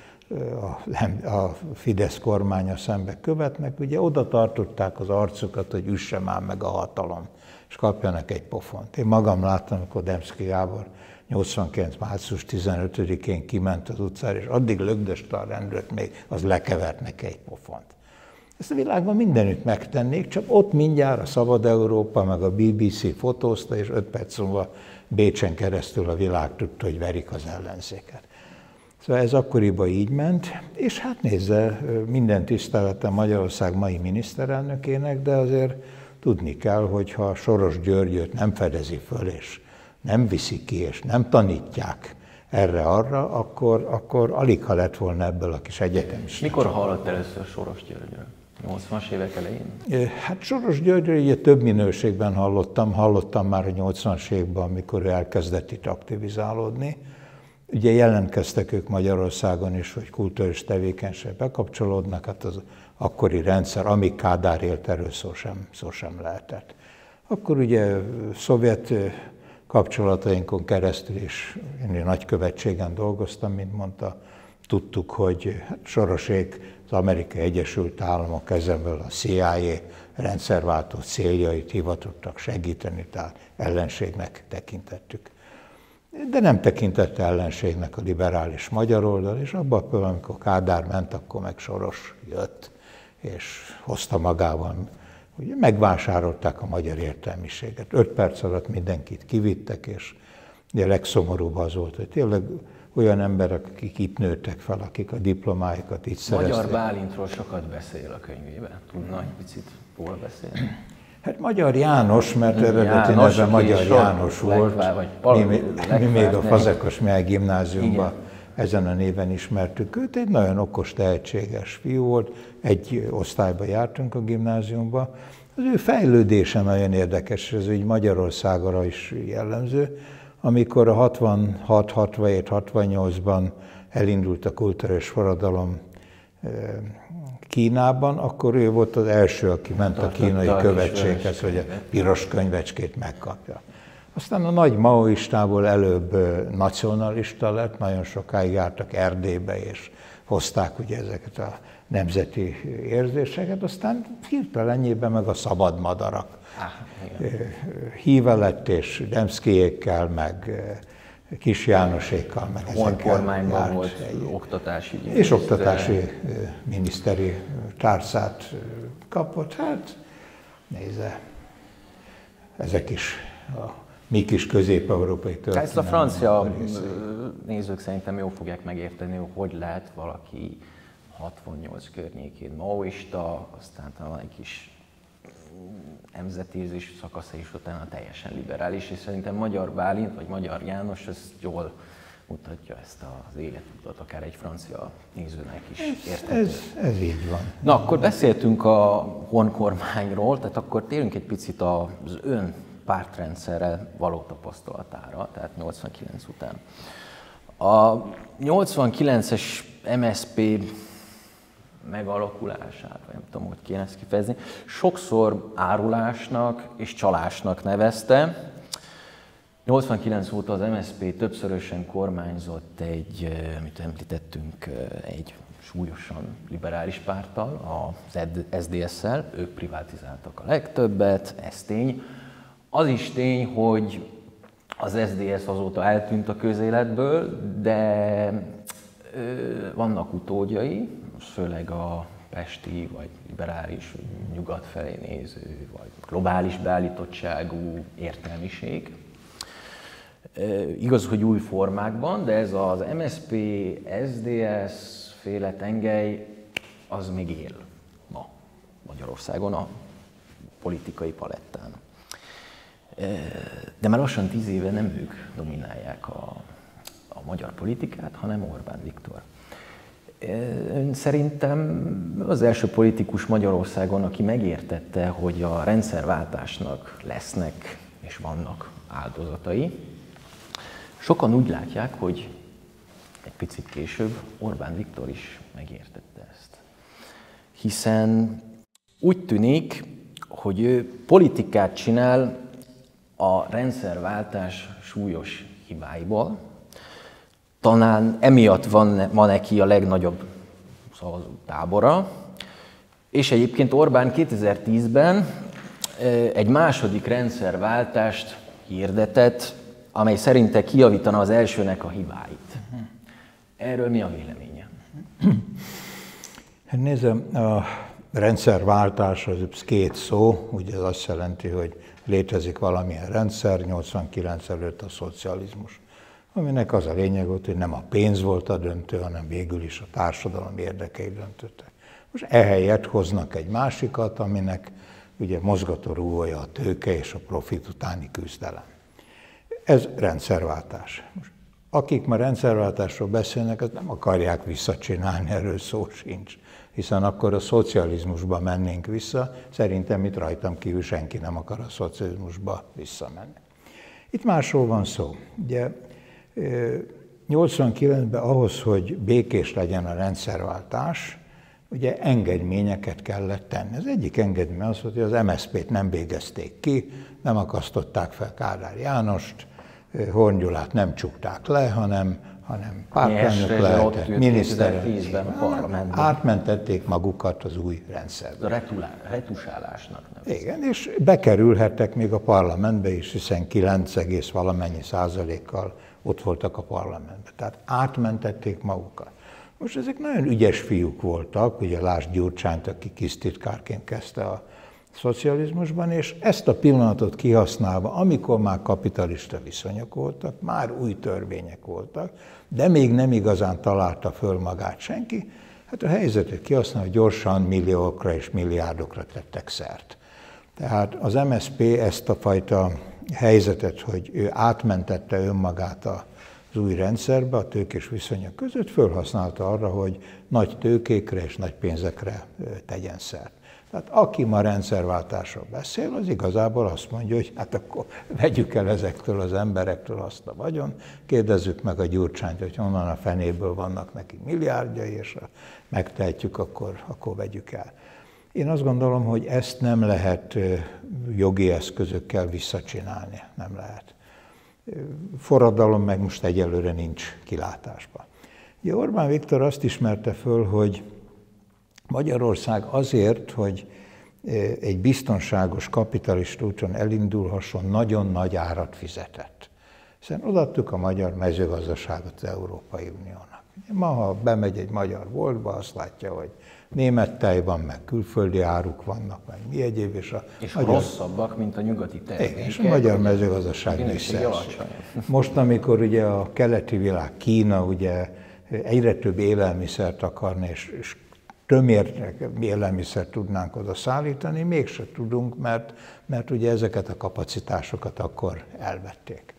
a Fidesz kormánya szembe követnek. Ugye oda tartották az arcukat, hogy üsse már meg a hatalom, és kapjanak egy pofont. Én magam láttam, amikor Demszky Gábor nyolcvankilenc március tizenötödikén kiment az utcára, és addig lögdöste a rendőrt, még az lekevert neki egy pofont. Ezt a világban mindenütt megtennék, csak ott mindjárt a Szabad Európa, meg a bé bé cé fotózta, és öt perc múlva Bécsen keresztül a világ tudta, hogy verik az ellenzéket. Szóval ez akkoriban így ment, és hát nézze, minden tiszteletem Magyarország mai miniszterelnökének, de azért tudni kell, hogy ha Soros Györgyöt nem fedezi föl, és nem viszi ki, és nem tanítják erre-arra, akkor, akkor alig ha lett volna ebből a kis egyetemista. Mikor hallott először Soros Györgyről? nyolcvanas évek elején? Hát Soros Györgyről ugye több minőségben hallottam, hallottam már a nyolcvanas években, amikor ő elkezdett itt aktivizálódni. Ugye jelentkeztek ők Magyarországon is, hogy kulturális tevékenységbe bekapcsolódnak, hát az akkori rendszer, amíg Kádár élt, erről szó sem, szó sem lehetett. Akkor ugye szovjet kapcsolatainkon keresztül is, én nagykövetségen dolgoztam, mint mondta, tudtuk, hogy Sorosék az Amerikai Egyesült Államok ezenből a cé i á rendszerváltó céljait hivatottak segíteni, tehát ellenségnek tekintettük. De nem tekintette ellenségnek a liberális magyar oldal, és abban a pillanatban, amikor Kádár ment, akkor meg Soros jött, és hozta magával. Ugye megvásárolták a magyar értelmiséget. Öt perc alatt mindenkit kivittek, és a legszomorúbb az volt, hogy tényleg olyan emberek, akik itt nőttek fel, akik a diplomáikat itt szerezték. Magyar Bálintról sokat beszél a könyvében. Tudna egy picit róla beszélni? Hát Magyar János, mert eredeti neve Magyar János volt. Legvá, mi, mi még a Fazekas Mihály gimnáziumban ezen a néven ismertük őt. Egy nagyon okos, tehetséges fiú volt. Egy osztályba jártunk a gimnáziumba. Az ő fejlődése nagyon érdekes, ez úgy Magyarországra is jellemző. Amikor a hatvanhat, hatvanhét, hatvannyolcban elindult a kulturális forradalom Kínában, akkor ő volt az első, aki ment a kínai követséghez, hogy a piros könyvecskét megkapja. Aztán a nagy maoistából előbb nacionalista lett, nagyon sokáig jártak Erdélybe, és hozták ugye ezeket a nemzeti érzéseket, aztán hirtelenjében meg a szabad madarak. Ah, híve lett, és Demszkyékkel, meg Kis Jánosékkal, meg ezekkel kormányban volt egy oktatási és miniszter. oktatási miniszteri tárcát kapott. Hát nézze, ezek is a mi kis közép-európai történelmi. Ezt a francia nézők szerintem jól fogják megérteni, hogy lehet valaki hatvannyolc környékén maoista, aztán talán egy kis nemzetérzés szakasza is utána teljesen liberális, és szerintem Magyar Bálint vagy Magyar János ezt jól mutatja ezt az életutat, akár egy francia nézőnek is érthető. Ez, ez, ez így van. Na, akkor beszéltünk a honkormányról, tehát akkor térjünk egy picit az ön pártrendszerrel való tapasztalatára, tehát nyolcvankilenc után. A nyolcvankilences em es zé pé megalakulását, vagy nem tudom, hogy kéne ezt kifejezni, sokszor árulásnak és csalásnak nevezte. nyolcvankilenc óta az em es zé pé többszörösen kormányzott egy, amit említettünk, egy súlyosan liberális párttal, az es dé es-szel, ők privatizáltak a legtöbbet, ez tény. Az is tény, hogy az es dé es azóta eltűnt a közéletből, de ö, vannak utódjai, főleg a pesti, vagy liberális, nyugat felé néző, vagy globális beállítottságú értelmiség. E, igaz, hogy új formákban, de ez az em es zé pé, es dé es féle tengely, az még él ma Magyarországon a politikai palettán. E, de már lassan tíz éve nem ők dominálják a, a magyar politikát, hanem Orbán Viktor. Ön szerintem az első politikus Magyarországon, aki megértette, hogy a rendszerváltásnak lesznek és vannak áldozatai. Sokan úgy látják, hogy egy picit később Orbán Viktor is megértette ezt. Hiszen úgy tűnik, hogy ő politikát csinál a rendszerváltás súlyos hibáiból. Talán emiatt van ma neki a legnagyobb szavazó tábora, és egyébként Orbán kétezer-tízben egy második rendszerváltást hirdetett, amely szerinte kijavítana az elsőnek a hibáit. Erről mi a véleménye? Hát nézem, a rendszerváltás az két szó, ugye ez azt jelenti, hogy létezik valamilyen rendszer, nyolcvankilenc előtt a szocializmus, aminek az a lényeg volt, hogy nem a pénz volt a döntő, hanem végül is a társadalom érdekei döntöttek. Most ehelyett hoznak egy másikat, aminek ugye mozgatórugója a tőke és a profit utáni küzdelem. Ez rendszerváltás. Most, akik ma rendszerváltásról beszélnek, azt nem akarják visszacsinálni, erről szó sincs. Hiszen akkor a szocializmusba mennénk vissza, szerintem itt rajtam kívül senki nem akar a szocializmusba visszamenni. Itt másról van szó. Ugye, nyolcvankilencben ahhoz, hogy békés legyen a rendszerváltás, ugye engedményeket kellett tenni. Az egyik engedmény az, hogy az em es zé pét nem végezték ki, nem akasztották fel Kádár Jánost, Horn Gyulát nem csukták le, hanem, hanem pártelnök lehetett, miniszterelnök. Átmentették magukat az új rendszerbe. A retusálásnak nevezik. Igen, és bekerülhettek még a parlamentbe is, hiszen kilenc egész valamennyi százalékkal ott voltak a parlamentben. Tehát átmentették magukat. Most ezek nagyon ügyes fiúk voltak, ugye lásd Gyurcsányt, aki kis titkárként kezdte a szocializmusban, és ezt a pillanatot kihasználva, amikor már kapitalista viszonyok voltak, már új törvények voltak, de még nem igazán találta föl magát senki, hát a helyzetet kihasználva gyorsan milliókra és milliárdokra tettek szert. Tehát az em es zé pé ezt a fajta helyzetet, hogy ő átmentette önmagát az új rendszerbe, a tőkés viszonyok között, fölhasználta arra, hogy nagy tőkékre és nagy pénzekre tegyen szert. Tehát aki ma rendszerváltásról beszél, az igazából azt mondja, hogy hát akkor vegyük el ezektől az emberektől azt a vagyon, kérdezzük meg a Gyurcsányt, hogy honnan a fenéből vannak neki milliárdjai, és ha megtehetjük, akkor, akkor vegyük el. Én azt gondolom, hogy ezt nem lehet jogi eszközökkel visszacsinálni, nem lehet. Forradalom meg most egyelőre nincs kilátásban. Ugye Orbán Viktor azt ismerte föl, hogy Magyarország azért, hogy egy biztonságos kapitalista úton elindulhasson, nagyon nagy árat fizetett. Hiszen odaadtuk a magyar mezőgazdaságot az Európai Uniónak. Ma, ha bemegy egy magyar boltba, azt látja, hogy német tej van, meg külföldi áruk vannak, meg mi egyéb. És, a és magyar... rosszabbak, mint a nyugati termékek. És a magyar mezőgazdaság visszaesik. Most, amikor ugye a keleti világ, Kína ugye egyre több élelmiszert akarna, és, és tömértek élelmiszert tudnánk oda szállítani, mégse tudunk, mert, mert ugye ezeket a kapacitásokat akkor elvették.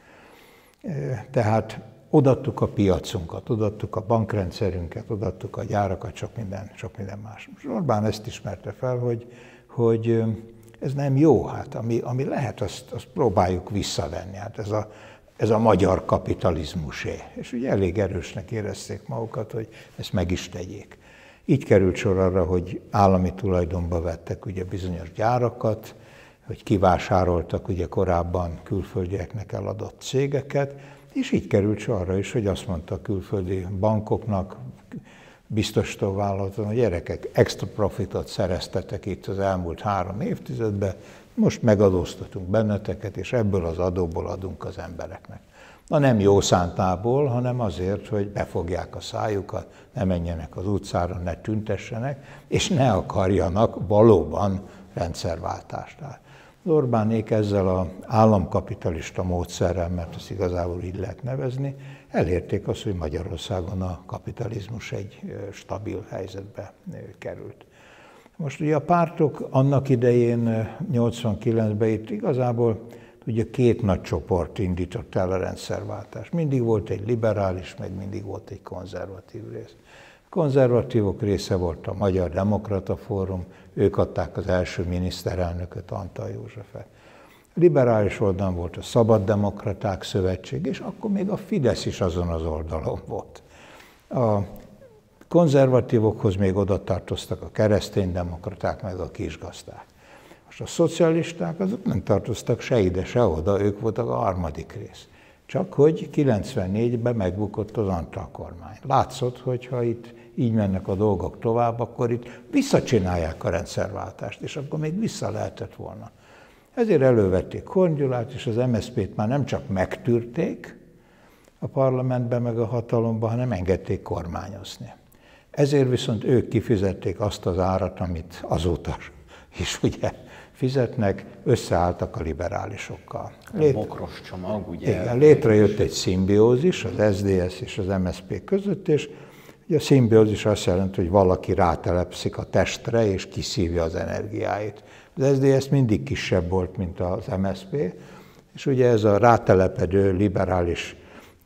Tehát odaadtuk a piacunkat, odaadtuk a bankrendszerünket, odaadtuk a gyárakat, sok minden, sok minden más. Most Orbán ezt ismerte fel, hogy, hogy ez nem jó, hát ami, ami lehet, azt, azt próbáljuk visszavenni. Hát ez a, ez a magyar kapitalizmusé. És ugye elég erősnek érezték magukat, hogy ezt meg is tegyék. Így került sor arra, hogy állami tulajdonba vettek ugye bizonyos gyárakat, hogy kivásároltak ugye korábban külföldieknek eladott cégeket, és így került sor arra is, hogy azt mondta a külföldi bankoknak, biztosító vállalaton, hogy gyerekek, extra profitot szereztetek itt az elmúlt három évtizedben, most megadóztatunk benneteket, és ebből az adóból adunk az embereknek. Na nem jó szántából, hanem azért, hogy befogják a szájukat, ne menjenek az utcára, ne tüntessenek, és ne akarjanak valóban rendszerváltást. Az Orbánék ezzel az államkapitalista módszerrel, mert ezt igazából így lehet nevezni, elérték azt, hogy Magyarországon a kapitalizmus egy stabil helyzetbe került. Most ugye a pártok annak idején, nyolcvankilencben itt igazából ugye két nagy csoport indított el a rendszerváltást. Mindig volt egy liberális, meg mindig volt egy konzervatív rész. A konzervatívok része volt a Magyar Demokrata Fórum, ők adták az első miniszterelnököt, Antall Józsefet. Liberális oldalon volt a Szabaddemokraták Szövetség, és akkor még a Fidesz is azon az oldalon volt. A konzervatívokhoz még oda tartoztak a kereszténydemokraták, meg a kisgazdák. Most a szocialisták azok nem tartoztak se ide, se oda, ők voltak a harmadik rész. Csak hogy kilencvennégyben megbukott az Antall kormány. Látszott, hogy ha itt így mennek a dolgok tovább, akkor itt visszacsinálják a rendszerváltást, és akkor még vissza lehetett volna. Ezért elővették Horn Gyulát, és az em es zé pét már nem csak megtűrték a parlamentben, meg a hatalomban, hanem engedték kormányozni. Ezért viszont ők kifizették azt az árat, amit azóta is ugye fizetnek, összeálltak a liberálisokkal. Lét... A bokros csomag, ugye? Igen, létrejött egy szimbiózis az es zé dé es és az em es zé pé között, és ugye a szimbiózis azt jelenti, hogy valaki rátelepszik a testre, és kiszívja az energiáit. Az es zé dé es mindig kisebb volt, mint az em es zé pé, és ugye ez a rátelepedő liberális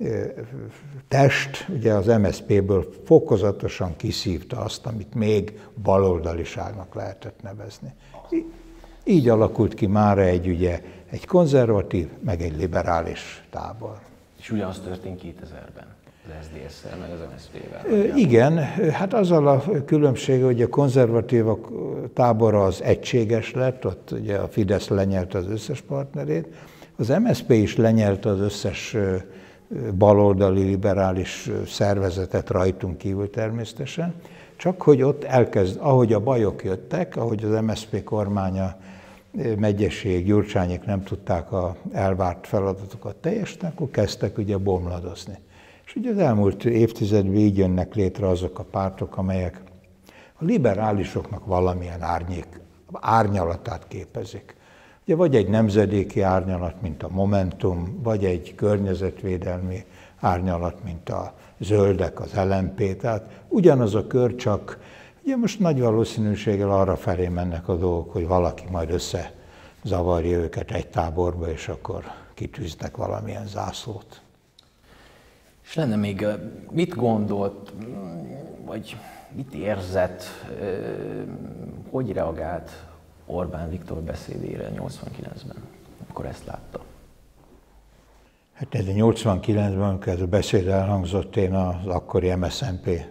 test, ugye az em es zé péből fokozatosan kiszívta azt, amit még baloldaliságnak lehetett nevezni. Így alakult ki mára egy, ugye, egy konzervatív, meg egy liberális tábor. És ugyanaz történt kétezerben az es zé dé es-szel, meg az em es zé pével. Igen, hát azzal a különbsége, hogy a konzervatívok tábora az egységes lett, ott ugye a Fidesz lenyelte az összes partnerét, az em es zé pé is lenyelte az összes baloldali liberális szervezetet rajtunk kívül természetesen, csak hogy ott elkezd, ahogy a bajok jöttek, ahogy az em es zé pé kormánya, Megyesség, Gyurcsányék nem tudták az elvárt feladatokat teljesíteni, akkor kezdtek ugye bomladozni. És ugye az elmúlt évtizedben így jönnek létre azok a pártok, amelyek a liberálisoknak valamilyen árnyék, árnyalatát képezik. Ugye vagy egy nemzedéki árnyalat, mint a Momentum, vagy egy környezetvédelmi árnyalat, mint a Zöldek, az el em pé. Tehát ugyanaz a kör, csak ugye most nagy valószínűséggel arra felé mennek a dolgok, hogy valaki majd összezavarja őket egy táborba, és akkor kitűznek valamilyen zászlót. És lenne még, mit gondolt, vagy mit érzett, hogy reagált Orbán Viktor beszédére nyolcvankilencben, amikor ezt látta? Hát ez a nyolcvankilencben, amikor ez a beszéd elhangzott, én az akkori em es zé en pé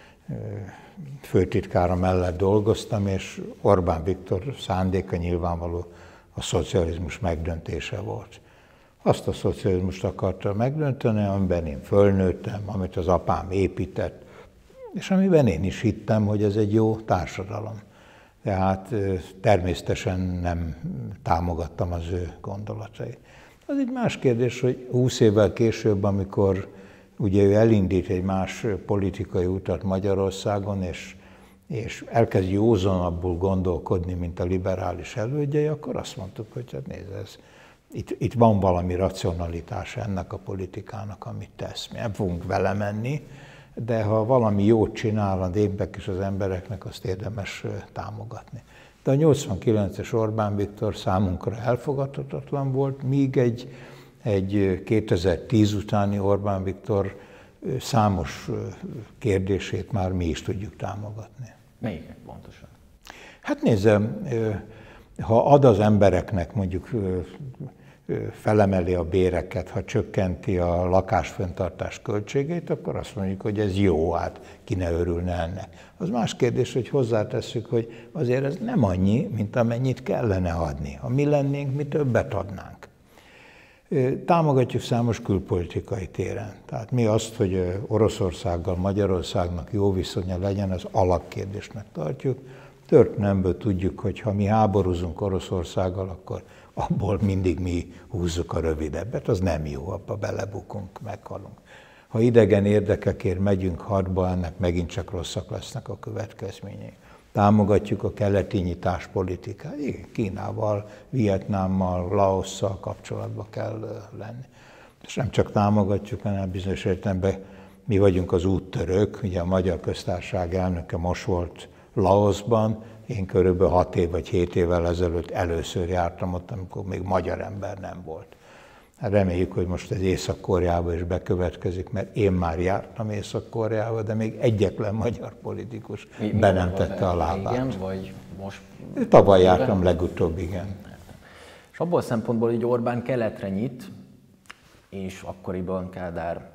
főtitkára mellett dolgoztam, és Orbán Viktor szándéka nyilvánvaló a szocializmus megdöntése volt. Azt a szocializmust akarta megdönteni, amiben én fölnőttem, amit az apám épített, és amiben én is hittem, hogy ez egy jó társadalom. Tehát természetesen nem támogattam az ő gondolatait. Az egy más kérdés, hogy húsz évvel később, amikor ugye ő elindít egy más politikai utat Magyarországon, és, és elkezd józanabbul gondolkodni, mint a liberális elődjei, akkor azt mondtuk, hogy hát nézd, ez, itt, itt van valami racionalitás ennek a politikának, amit tesz. Mi nem fogunk vele menni, de ha valami jót csinál a népnek és az embereknek, azt érdemes támogatni. De a nyolcvankilences Orbán Viktor számunkra elfogadhatatlan volt, míg egy, egy kétezer-tíz utáni Orbán Viktor számos kérdését már mi is tudjuk támogatni. Melyiket pontosan? Hát nézzem, ha ad az embereknek, mondjuk felemeli a béreket, ha csökkenti a lakásfenntartás költségét, akkor azt mondjuk, hogy ez jó, hát ki ne örülne ennek. Az más kérdés, hogy hozzátesszük, hogy azért ez nem annyi, mint amennyit kellene adni. Ha mi lennénk, mi többet adnánk. Támogatjuk számos külpolitikai téren. Tehát mi azt, hogy Oroszországgal, Magyarországnak jó viszonya legyen, az alapkérdésnek tartjuk. Történelemből tudjuk, hogy ha mi háborúzunk Oroszországgal, akkor abból mindig mi húzzuk a rövidebbet. Az nem jó, abba belebukunk, meghalunk. Ha idegen érdekekért megyünk hadba, ennek megint csak rosszak lesznek a következményei. Támogatjuk a keleti nyitás politikát. Igen, Kínával, Vietnámmal, Laosszal kapcsolatba kell lenni. És nem csak támogatjuk, hanem bizonyos értelemben mi vagyunk az úttörők. Ugye a Magyar Köztársaság elnöke most volt Laoszban, én körülbelül hat év vagy hét évvel ezelőtt először jártam ott, amikor még magyar ember nem volt. Reméljük, hogy most ez Észak-Koreába is bekövetkezik, mert én már jártam Észak-Koreába, de még egyetlen magyar politikus mi, be nem tette a lábát. Igen, vagy most? Tavaly jártam legutóbb, igen. És abból a szempontból, hogy Orbán keletre nyit, és akkoriban Kádár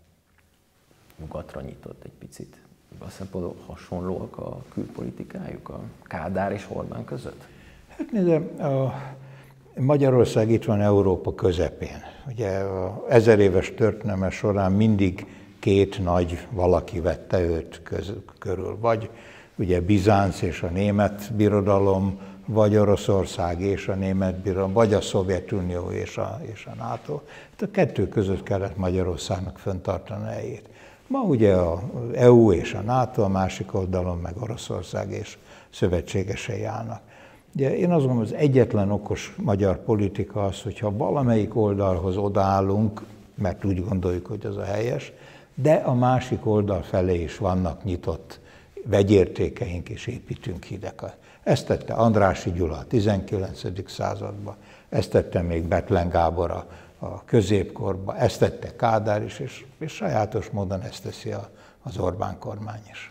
nyugatra nyitott egy picit. Abból a szempontból hasonlóak a külpolitikájuk, a Kádár és Orbán között? Hát nézd, a Magyarország itt van Európa közepén. Ugye az ezer éves történelme során mindig két nagy valaki vette őt köz, körül. Vagy ugye Bizánc és a német birodalom, vagy Oroszország és a német birodalom, vagy a Szovjetunió és a, és a NATO. Hát a kettő között kellett Magyarországnak fenntartani helyét. Ma ugye az é u és a NATO, a másik oldalon meg Oroszország és szövetségesei állnak. Ugye én azt gondolom, az egyetlen okos magyar politika az, hogyha valamelyik oldalhoz odaállunk, mert úgy gondoljuk, hogy az a helyes, de a másik oldal felé is vannak nyitott vegyértékeink, és építünk hideket. Ezt tette Andrássy Gyula a tizenkilencedik században, ezt tette még Bethlen Gábor a, a középkorban, ezt tette Kádár is, és, és sajátos módon ezt teszi a, az Orbán kormány is.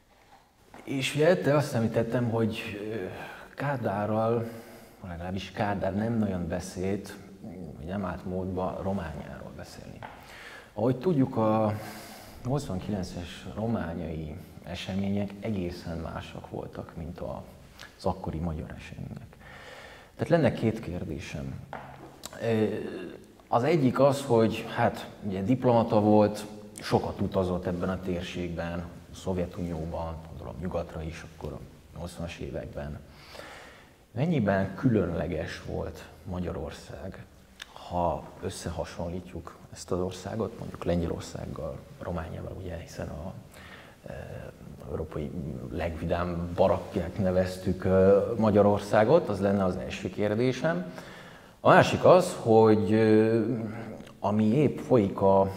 És ugye te azt említettem, hogy Kádárral, legalábbis Kádár nem nagyon beszélt, nem állt módba Romániáról beszélni. Ahogy tudjuk, a nyolcvankilences romániai események egészen másak voltak, mint az akkori magyar események. Tehát lenne két kérdésem. Az egyik az, hogy hát ugye diplomata volt, sokat utazott ebben a térségben, a Szovjetunióban, gondolom nyugatra is, akkor a nyolcvanas években. Mennyiben különleges volt Magyarország, ha összehasonlítjuk ezt az országot, mondjuk Lengyelországgal, Romániával, ugye, hiszen a e, európai legvidám barakkják neveztük e, Magyarországot, az lenne az első kérdésem. A másik az, hogy e, ami épp folyik a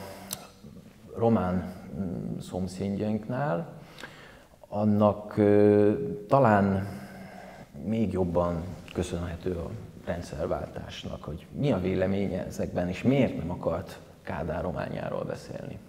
román szomszédjainknál, annak e, talán még jobban köszönhető a rendszerváltásnak, hogy mi a véleménye ezekben, és miért nem akart Kádár Romániáról beszélni?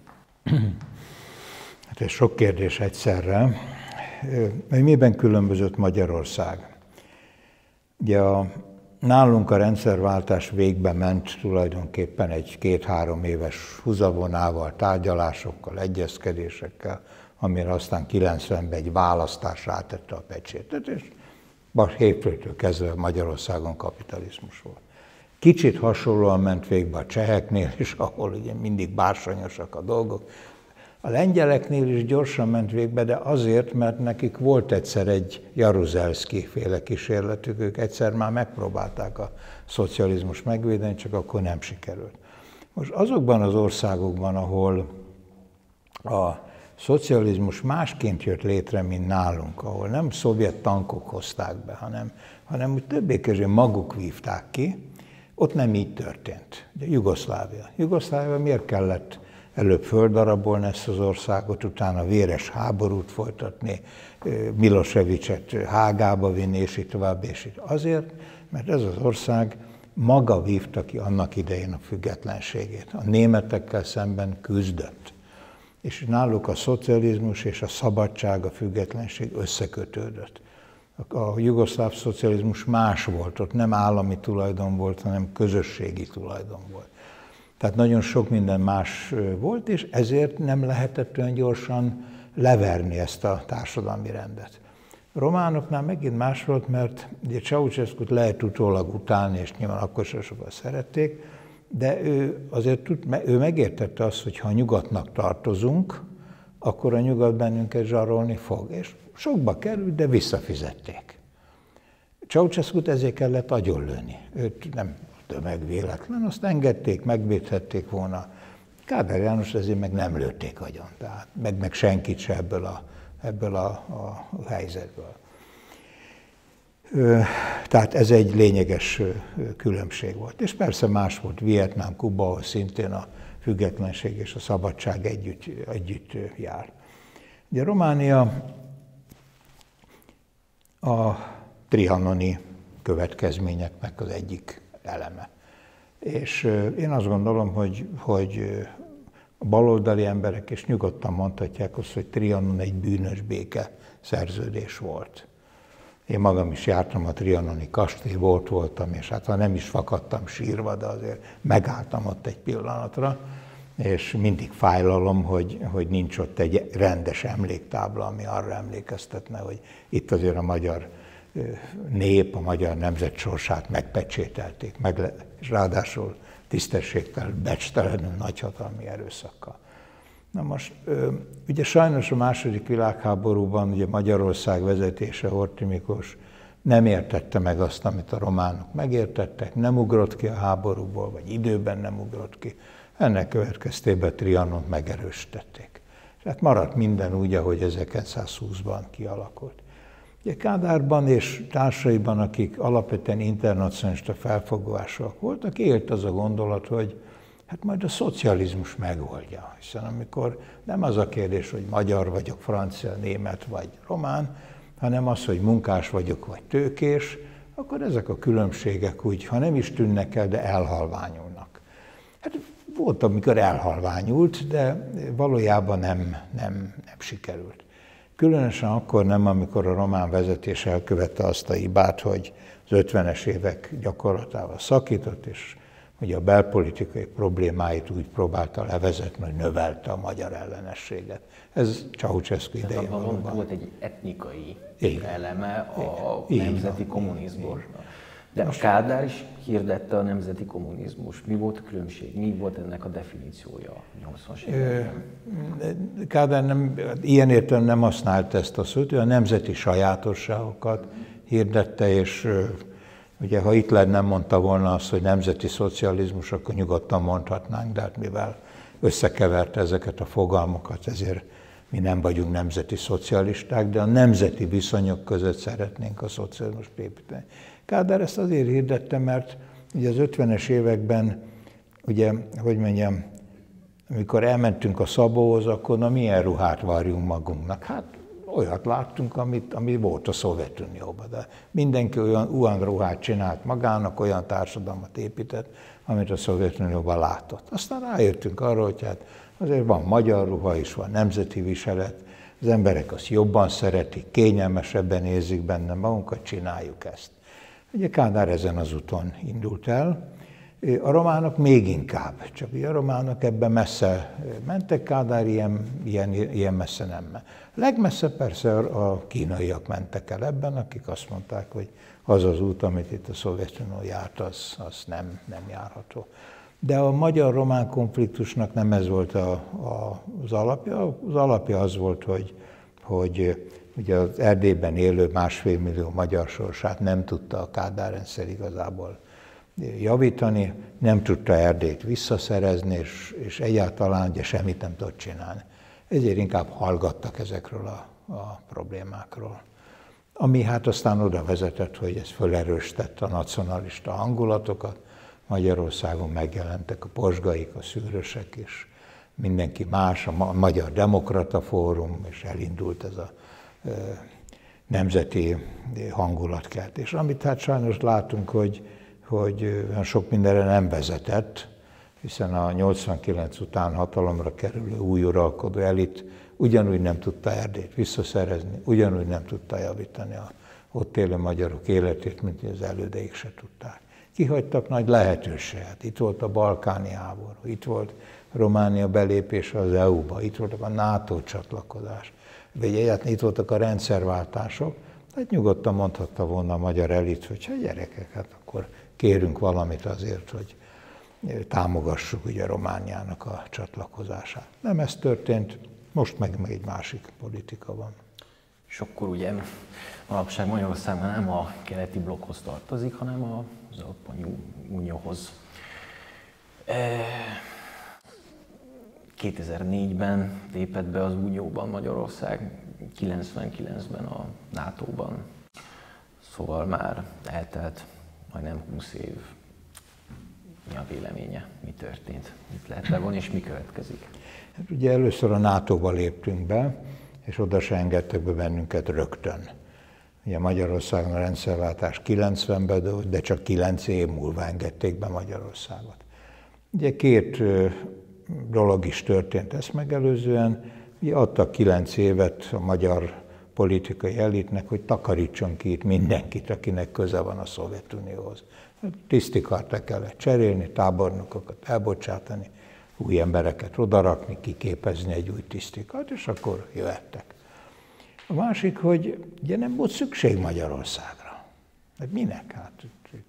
Hát ez sok kérdés egyszerre. Miben különbözött Magyarország? Ugye a, nálunk a rendszerváltás végbe ment tulajdonképpen egy két-három éves húzavonával, tárgyalásokkal, egyezkedésekkel, amire aztán kilencvenben egy választás rátette a pecsétet, és hétfőtől kezdve Magyarországon kapitalizmus volt. Kicsit hasonlóan ment végbe a cseheknél is, ahol ugye mindig bársonyosak a dolgok. A lengyeleknél is gyorsan ment végbe, de azért, mert nekik volt egyszer egy Jaruzelszky féle kísérletük, ők egyszer már megpróbálták a szocializmus megvédeni, csak akkor nem sikerült. Most azokban az országokban, ahol a szocializmus másként jött létre, mint nálunk, ahol nem szovjet tankok hozták be, hanem, hanem úgy többé-kevésbé maguk vívták ki, ott nem így történt. De Jugoszlávia. Jugoszlávia miért kellett előbb földarabolni ezt az országot, utána véres háborút folytatni, Milosevicet Hágába vinni, és így tovább, és így. Azért, mert ez az ország maga vívta ki annak idején a függetlenségét. A németekkel szemben küzdött. És náluk a szocializmus és a szabadság, a függetlenség összekötődött. A jugoszláv szocializmus más volt, ott nem állami tulajdon volt, hanem közösségi tulajdon volt. Tehát nagyon sok minden más volt, és ezért nem lehetett olyan gyorsan leverni ezt a társadalmi rendet. A románoknál megint más volt, mert ugye Ceausescut lehet utólag utálni, és nyilván akkor sem sokan szerették, de ő azért tud, ő megértette azt, hogy ha a nyugatnak tartozunk, akkor a nyugat bennünket zsarolni fog. És sokba került, de visszafizették. Ceausescut ezért kellett agyonlőni. Őt nem tömeg véletlen, azt engedték, megvédhették volna. Kádár János ezért meg nem lőtték agyon, tehát meg, meg senkit se ebből a, ebből a, a helyzetből. Tehát ez egy lényeges különbség volt. És persze más volt Vietnám, Kuba, ahol szintén a függetlenség és a szabadság együtt, együtt jár. Ugye Románia a trianoni következményeknek az egyik eleme. És én azt gondolom, hogy, hogy a baloldali emberek is nyugodtan mondhatják azt, hogy Trianon egy bűnös béke szerződés volt. Én magam is jártam a trianoni kastélyba, ott voltam, és hát ha nem is fakadtam sírva, de azért megálltam ott egy pillanatra, és mindig fájlalom, hogy, hogy nincs ott egy rendes emléktábla, ami arra emlékeztetne, hogy itt azért a magyar nép, a magyar nemzet sorsát megpecsételték, meg, és ráadásul tisztességtelen, becstelenül nagyhatalmi erőszakkal. Na most, ugye sajnos a második világháborúban ugye Magyarország vezetése, Horthy Miklós nem értette meg azt, amit a románok megértettek, nem ugrott ki a háborúból, vagy időben nem ugrott ki. Ennek következtében Trianont megerősítették. Tehát maradt minden úgy, ahogy ezerkilencszázhúszban kialakult. Ugye Kádárban és társaiban, akik alapvetően internacionalista felfogásúak voltak, élt az a gondolat, hogy hát majd a szocializmus megoldja. Hiszen amikor nem az a kérdés, hogy magyar vagyok, francia, német vagy román, hanem az, hogy munkás vagyok vagy tőkés, akkor ezek a különbségek úgy, ha nem is tűnnek el, de elhalványulnak. Hát volt, amikor elhalványult, de valójában nem, nem, nem sikerült. Különösen akkor nem, amikor a román vezetés elkövette azt a hibát, hogy az ötvenes évek gyakorlatával szakított, és ugye a belpolitikai problémáit úgy próbálta levezetni, hogy növelte a magyar ellenességet. Ez Ceausescu idején valóban. Volt egy etnikai Igen. eleme a Igen. nemzeti kommunizmusban. De a Kádár is hirdette a nemzeti kommunizmus. Mi volt a különbség? Mi volt ennek a definíciója a nyolcvanas években? Kádár nem, ilyen értelemben nem használta ezt a szót, ő a nemzeti sajátosságokat hirdette, és ugye, ha Hitler nem mondta volna azt, hogy nemzeti szocializmus, akkor nyugodtan mondhatnánk, de hát mivel összekeverte ezeket a fogalmakat, ezért mi nem vagyunk nemzeti szocialisták, de a nemzeti viszonyok között szeretnénk a szocializmust építeni. Kádár ezt azért hirdette, mert ugye az ötvenes években, ugye, hogy mondjam, amikor elmentünk a Szabóhoz, akkor na milyen ruhát várjunk magunknak? Hát olyat láttunk, amit, ami volt a Szovjetunióban, de mindenki olyan, olyan ruhát csinált magának, olyan társadalmat épített, amit a Szovjetunióban látott. Aztán rájöttünk arra, hogy hát azért van magyar ruha is, van nemzeti viselet, az emberek azt jobban szeretik, kényelmesebben érzik benne magunkat, csináljuk ezt. Ugye Kádár ezen az úton indult el, a románok még inkább, csak a románok ebben messze mentek, Kádár ilyen, ilyen, ilyen messze nem ment. Legmessze persze a kínaiak mentek el ebben, akik azt mondták, hogy az az út, amit itt a Szovjetunió járt, az, az nem, nem járható. De a magyar-román konfliktusnak nem ez volt a, a, az alapja. Az alapja az volt, hogy, hogy ugye az Erdélyben élő másfél millió magyar sorsát nem tudta a Kádár rendszer igazából javítani, nem tudta Erdélyt visszaszerezni, és, és egyáltalán ugye semmit nem tudott csinálni. Ezért inkább hallgattak ezekről a, a problémákról. Ami hát aztán oda vezetett, hogy ez fölerősítette a nacionalista hangulatokat. Magyarországon megjelentek a Pozsgaik, a Szűrösek és mindenki más, a Magyar Demokrata Fórum, és elindult ez a e, nemzeti hangulatkeltés. Amit hát sajnos látunk, hogy, hogy sok mindenre nem vezetett, hiszen a nyolcvankilenc után hatalomra kerülő új uralkodó elit ugyanúgy nem tudta Erdélyt visszaszerezni, ugyanúgy nem tudta javítani a ott élő magyarok életét, mint az elődeik se tudták. Kihagytak nagy lehetőséget. Itt volt a balkáni háború, itt volt Románia belépése az é u-ba, itt voltak a NATO csatlakozás, vagy egyáltalán itt voltak a rendszerváltások. Tehát nyugodtan mondhatta volna a magyar elit, hogy hát gyerekek, hát akkor kérünk valamit azért, hogy támogassuk ugye Romániának a csatlakozását. Nem ez történt, most meg, meg egy másik politika van. És akkor ugye manapság Magyarország már nem a keleti blokkhoz tartozik, hanem az Európai Unióhoz. kétezer-négyben lépett be az Unióban Magyarország, kilencvenkilencben a nátóban. Szóval már eltelt majdnem húsz év. Mi a véleménye? Mi történt? Mit lehet levonni, és mi következik? Hát ugye először a nátóba léptünk be, és oda se engedtek be bennünket rögtön. Ugye Magyarországon a rendszerváltás kilencvenben, de csak kilenc év múlva engedték be Magyarországot. Ugye két dolog is történt ezt megelőzően. Ugye adtak kilenc évet a magyar politikai elitnek, hogy takarítson ki itt mindenkit, akinek köze van a Szovjetunióhoz. Tisztikartra kellett cserélni, tábornokokat elbocsátani, új embereket odarakni, kiképezni egy új tisztikart, és akkor jöhettek. A másik, hogy ugye nem volt szükség Magyarországra. Mert minek? Hát,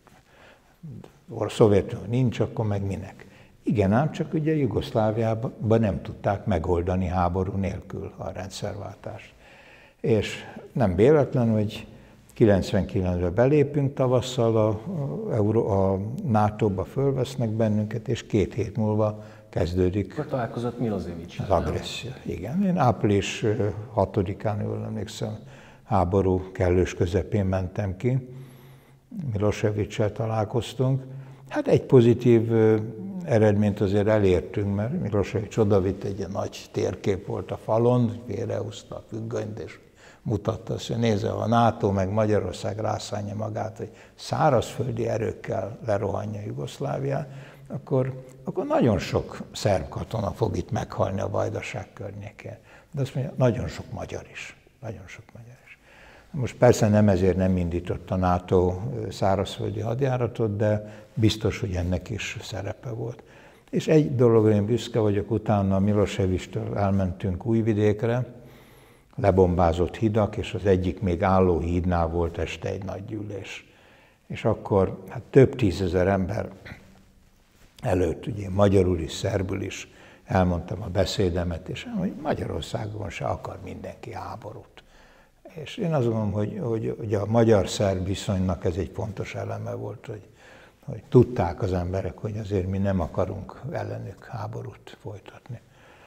a Szovjetunió nincs, akkor meg minek? Igen, ám csak ugye Jugoszláviában nem tudták megoldani háború nélkül a rendszerváltást. És nem véletlen, hogy kilencvenkilencben belépünk tavasszal, a, a, a nátóba fölvesznek bennünket, és két hét múlva kezdődik. Akkor találkozott Milosevic. Az agresszió, igen. Én április hatodikán, jól emlékszem, háború kellős közepén mentem ki. Milosevic-sel találkoztunk. Hát egy pozitív eredményt azért elértünk, mert Milosevic odavitt, egy ilyen nagy térkép volt a falon, félrehúzta a függönyt, és mutatta azt, hogy nézze, a NATO meg Magyarország rászánja magát, hogy szárazföldi erőkkel lerohanja Jugoszláviát, akkor, akkor nagyon sok szerb katona fog itt meghalni a Vajdaság környékén. De azt mondja, nagyon sok magyar is. Nagyon sok magyar is. Most persze nem ezért nem indított a NATO szárazföldi hadjáratot, de biztos, hogy ennek is szerepe volt. És egy dologra én büszke vagyok, utána Milosevictől elmentünk Újvidékre, lebombázott hidak, és az egyik még álló hídnál volt este egy nagy gyűlés. És akkor hát több tízezer ember előtt, ugye magyarul is, szerbül is elmondtam a beszédemet, és hogy Magyarországon se akar mindenki háborút. És én azt gondolom, hogy, hogy, hogy a magyar-szerb viszonynak ez egy fontos eleme volt, hogy, hogy tudták az emberek, hogy azért mi nem akarunk ellenük háborút folytatni.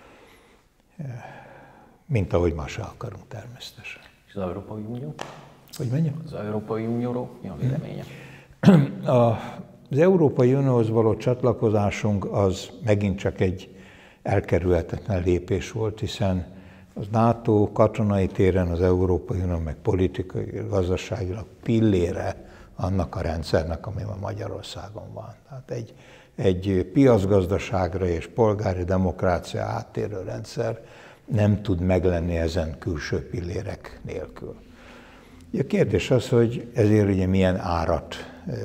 Mint ahogy ma se akarunk természetesen. És az Európai Unió? Hogy mondjam? Az Európai Unióról mi a véleménye? Az Európai Unióhoz való csatlakozásunk az megint csak egy elkerülhetetlen lépés volt, hiszen az NATO katonai téren az Európai Unió meg politikai, gazdaságilag pillére annak a rendszernek, ami ma Magyarországon van. Tehát egy, egy piacgazdaságra és polgári demokrácia áttérő rendszer nem tud meglenni ezen külső pillérek nélkül. A kérdés az, hogy ezért ugye milyen árat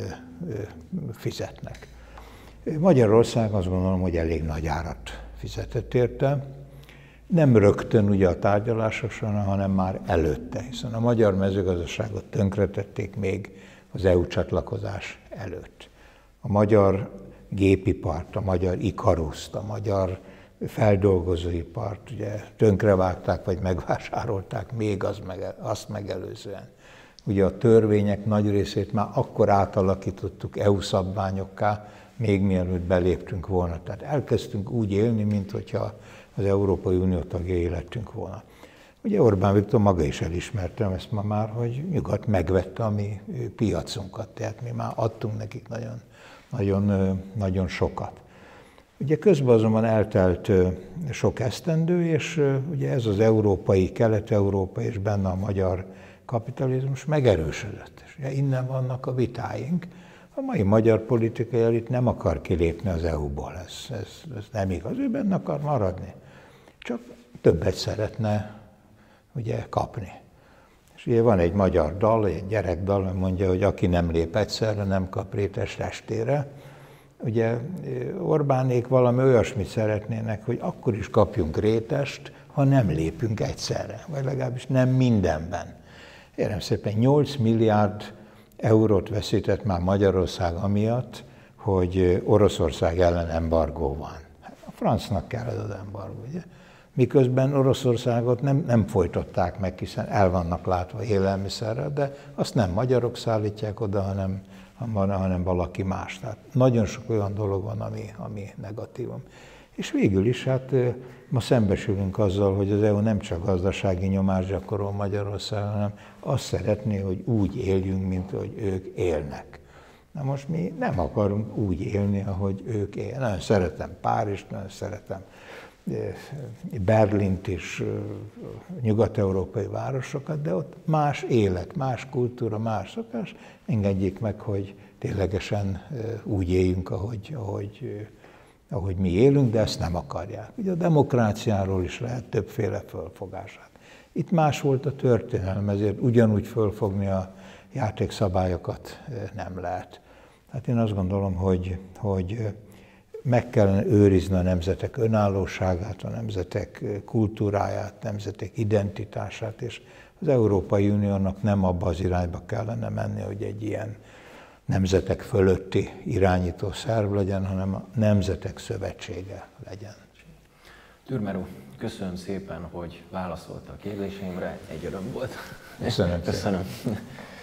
fizetnek. Magyarország azt gondolom, hogy elég nagy árat fizetett érte. Nem rögtön ugye a tárgyalások során, hanem már előtte, hiszen a magyar mezőgazdaságot tönkretették még az é u csatlakozás előtt. A magyar gépipart, a magyar Ikaruszt, a magyar feldolgozóipart ugye tönkrevágták, vagy megvásárolták még az meg, azt megelőzően. Ugye a törvények nagy részét már akkor átalakítottuk é u szabványokká, még mielőtt beléptünk volna. Tehát elkezdtünk úgy élni, mintha az Európai Unió tagjai lettünk volna. Ugye Orbán Viktor maga is elismertem ezt ma már, hogy nyugat megvette a mi piacunkat, tehát mi már adtunk nekik nagyon, nagyon, nagyon sokat. Ugye közben azonban eltelt sok esztendő, és ugye ez az európai, kelet-európai és benne a magyar kapitalizmus megerősödött. És ugye innen vannak a vitáink. A mai magyar politikai elit nem akar kilépni az é u-ból, ez, ez, ez nem igaz, ő benne akar maradni. Csak többet szeretne ugye kapni. És ugye van egy magyar dal, egy gyerekdal, ami mondja, hogy aki nem lép egyszerre, nem kap rétes testére. Ugye Orbánék valami olyasmit szeretnének, hogy akkor is kapjunk rétest, ha nem lépünk egyszerre, vagy legalábbis nem mindenben. Érem szépen nyolc milliárd eurót veszített már Magyarország amiatt, hogy Oroszország ellen embargó van. A francnak kell ez az embargó, ugye? Miközben Oroszországot nem, nem folytatták meg, hiszen el vannak látva élelmiszerrel, de azt nem magyarok szállítják oda, hanem, hanem valaki más. Tehát nagyon sok olyan dolog van, ami, ami negatívum. És végül is hát ma szembesülünk azzal, hogy az é u nem csak gazdasági nyomást gyakorol Magyarországon, hanem azt szeretné, hogy úgy éljünk, mint hogy ők élnek. Na most mi nem akarunk úgy élni, ahogy ők élnek. Nagyon szeretem Párizst, nagyon szeretem Berlint és nyugat-európai városokat, de ott más élet, más kultúra, más szokás. Engedjék meg, hogy ténylegesen úgy éljünk, ahogy, ahogy, ahogy mi élünk, de ezt nem akarják. Ugye a demokráciáról is lehet többféle fölfogását. Itt más volt a történelem, ezért ugyanúgy fölfogni a játékszabályokat nem lehet. Hát én azt gondolom, hogy, hogy meg kellene őrizni a nemzetek önállóságát, a nemzetek kultúráját, nemzetek identitását, és az Európai Uniónak nem abba az irányba kellene menni, hogy egy ilyen nemzetek fölötti irányító szerv legyen, hanem a nemzetek szövetsége legyen. Türmer úr, köszönöm szépen, hogy válaszolta a kérdéseimre, egy öröm volt. Köszönöm. Köszönöm.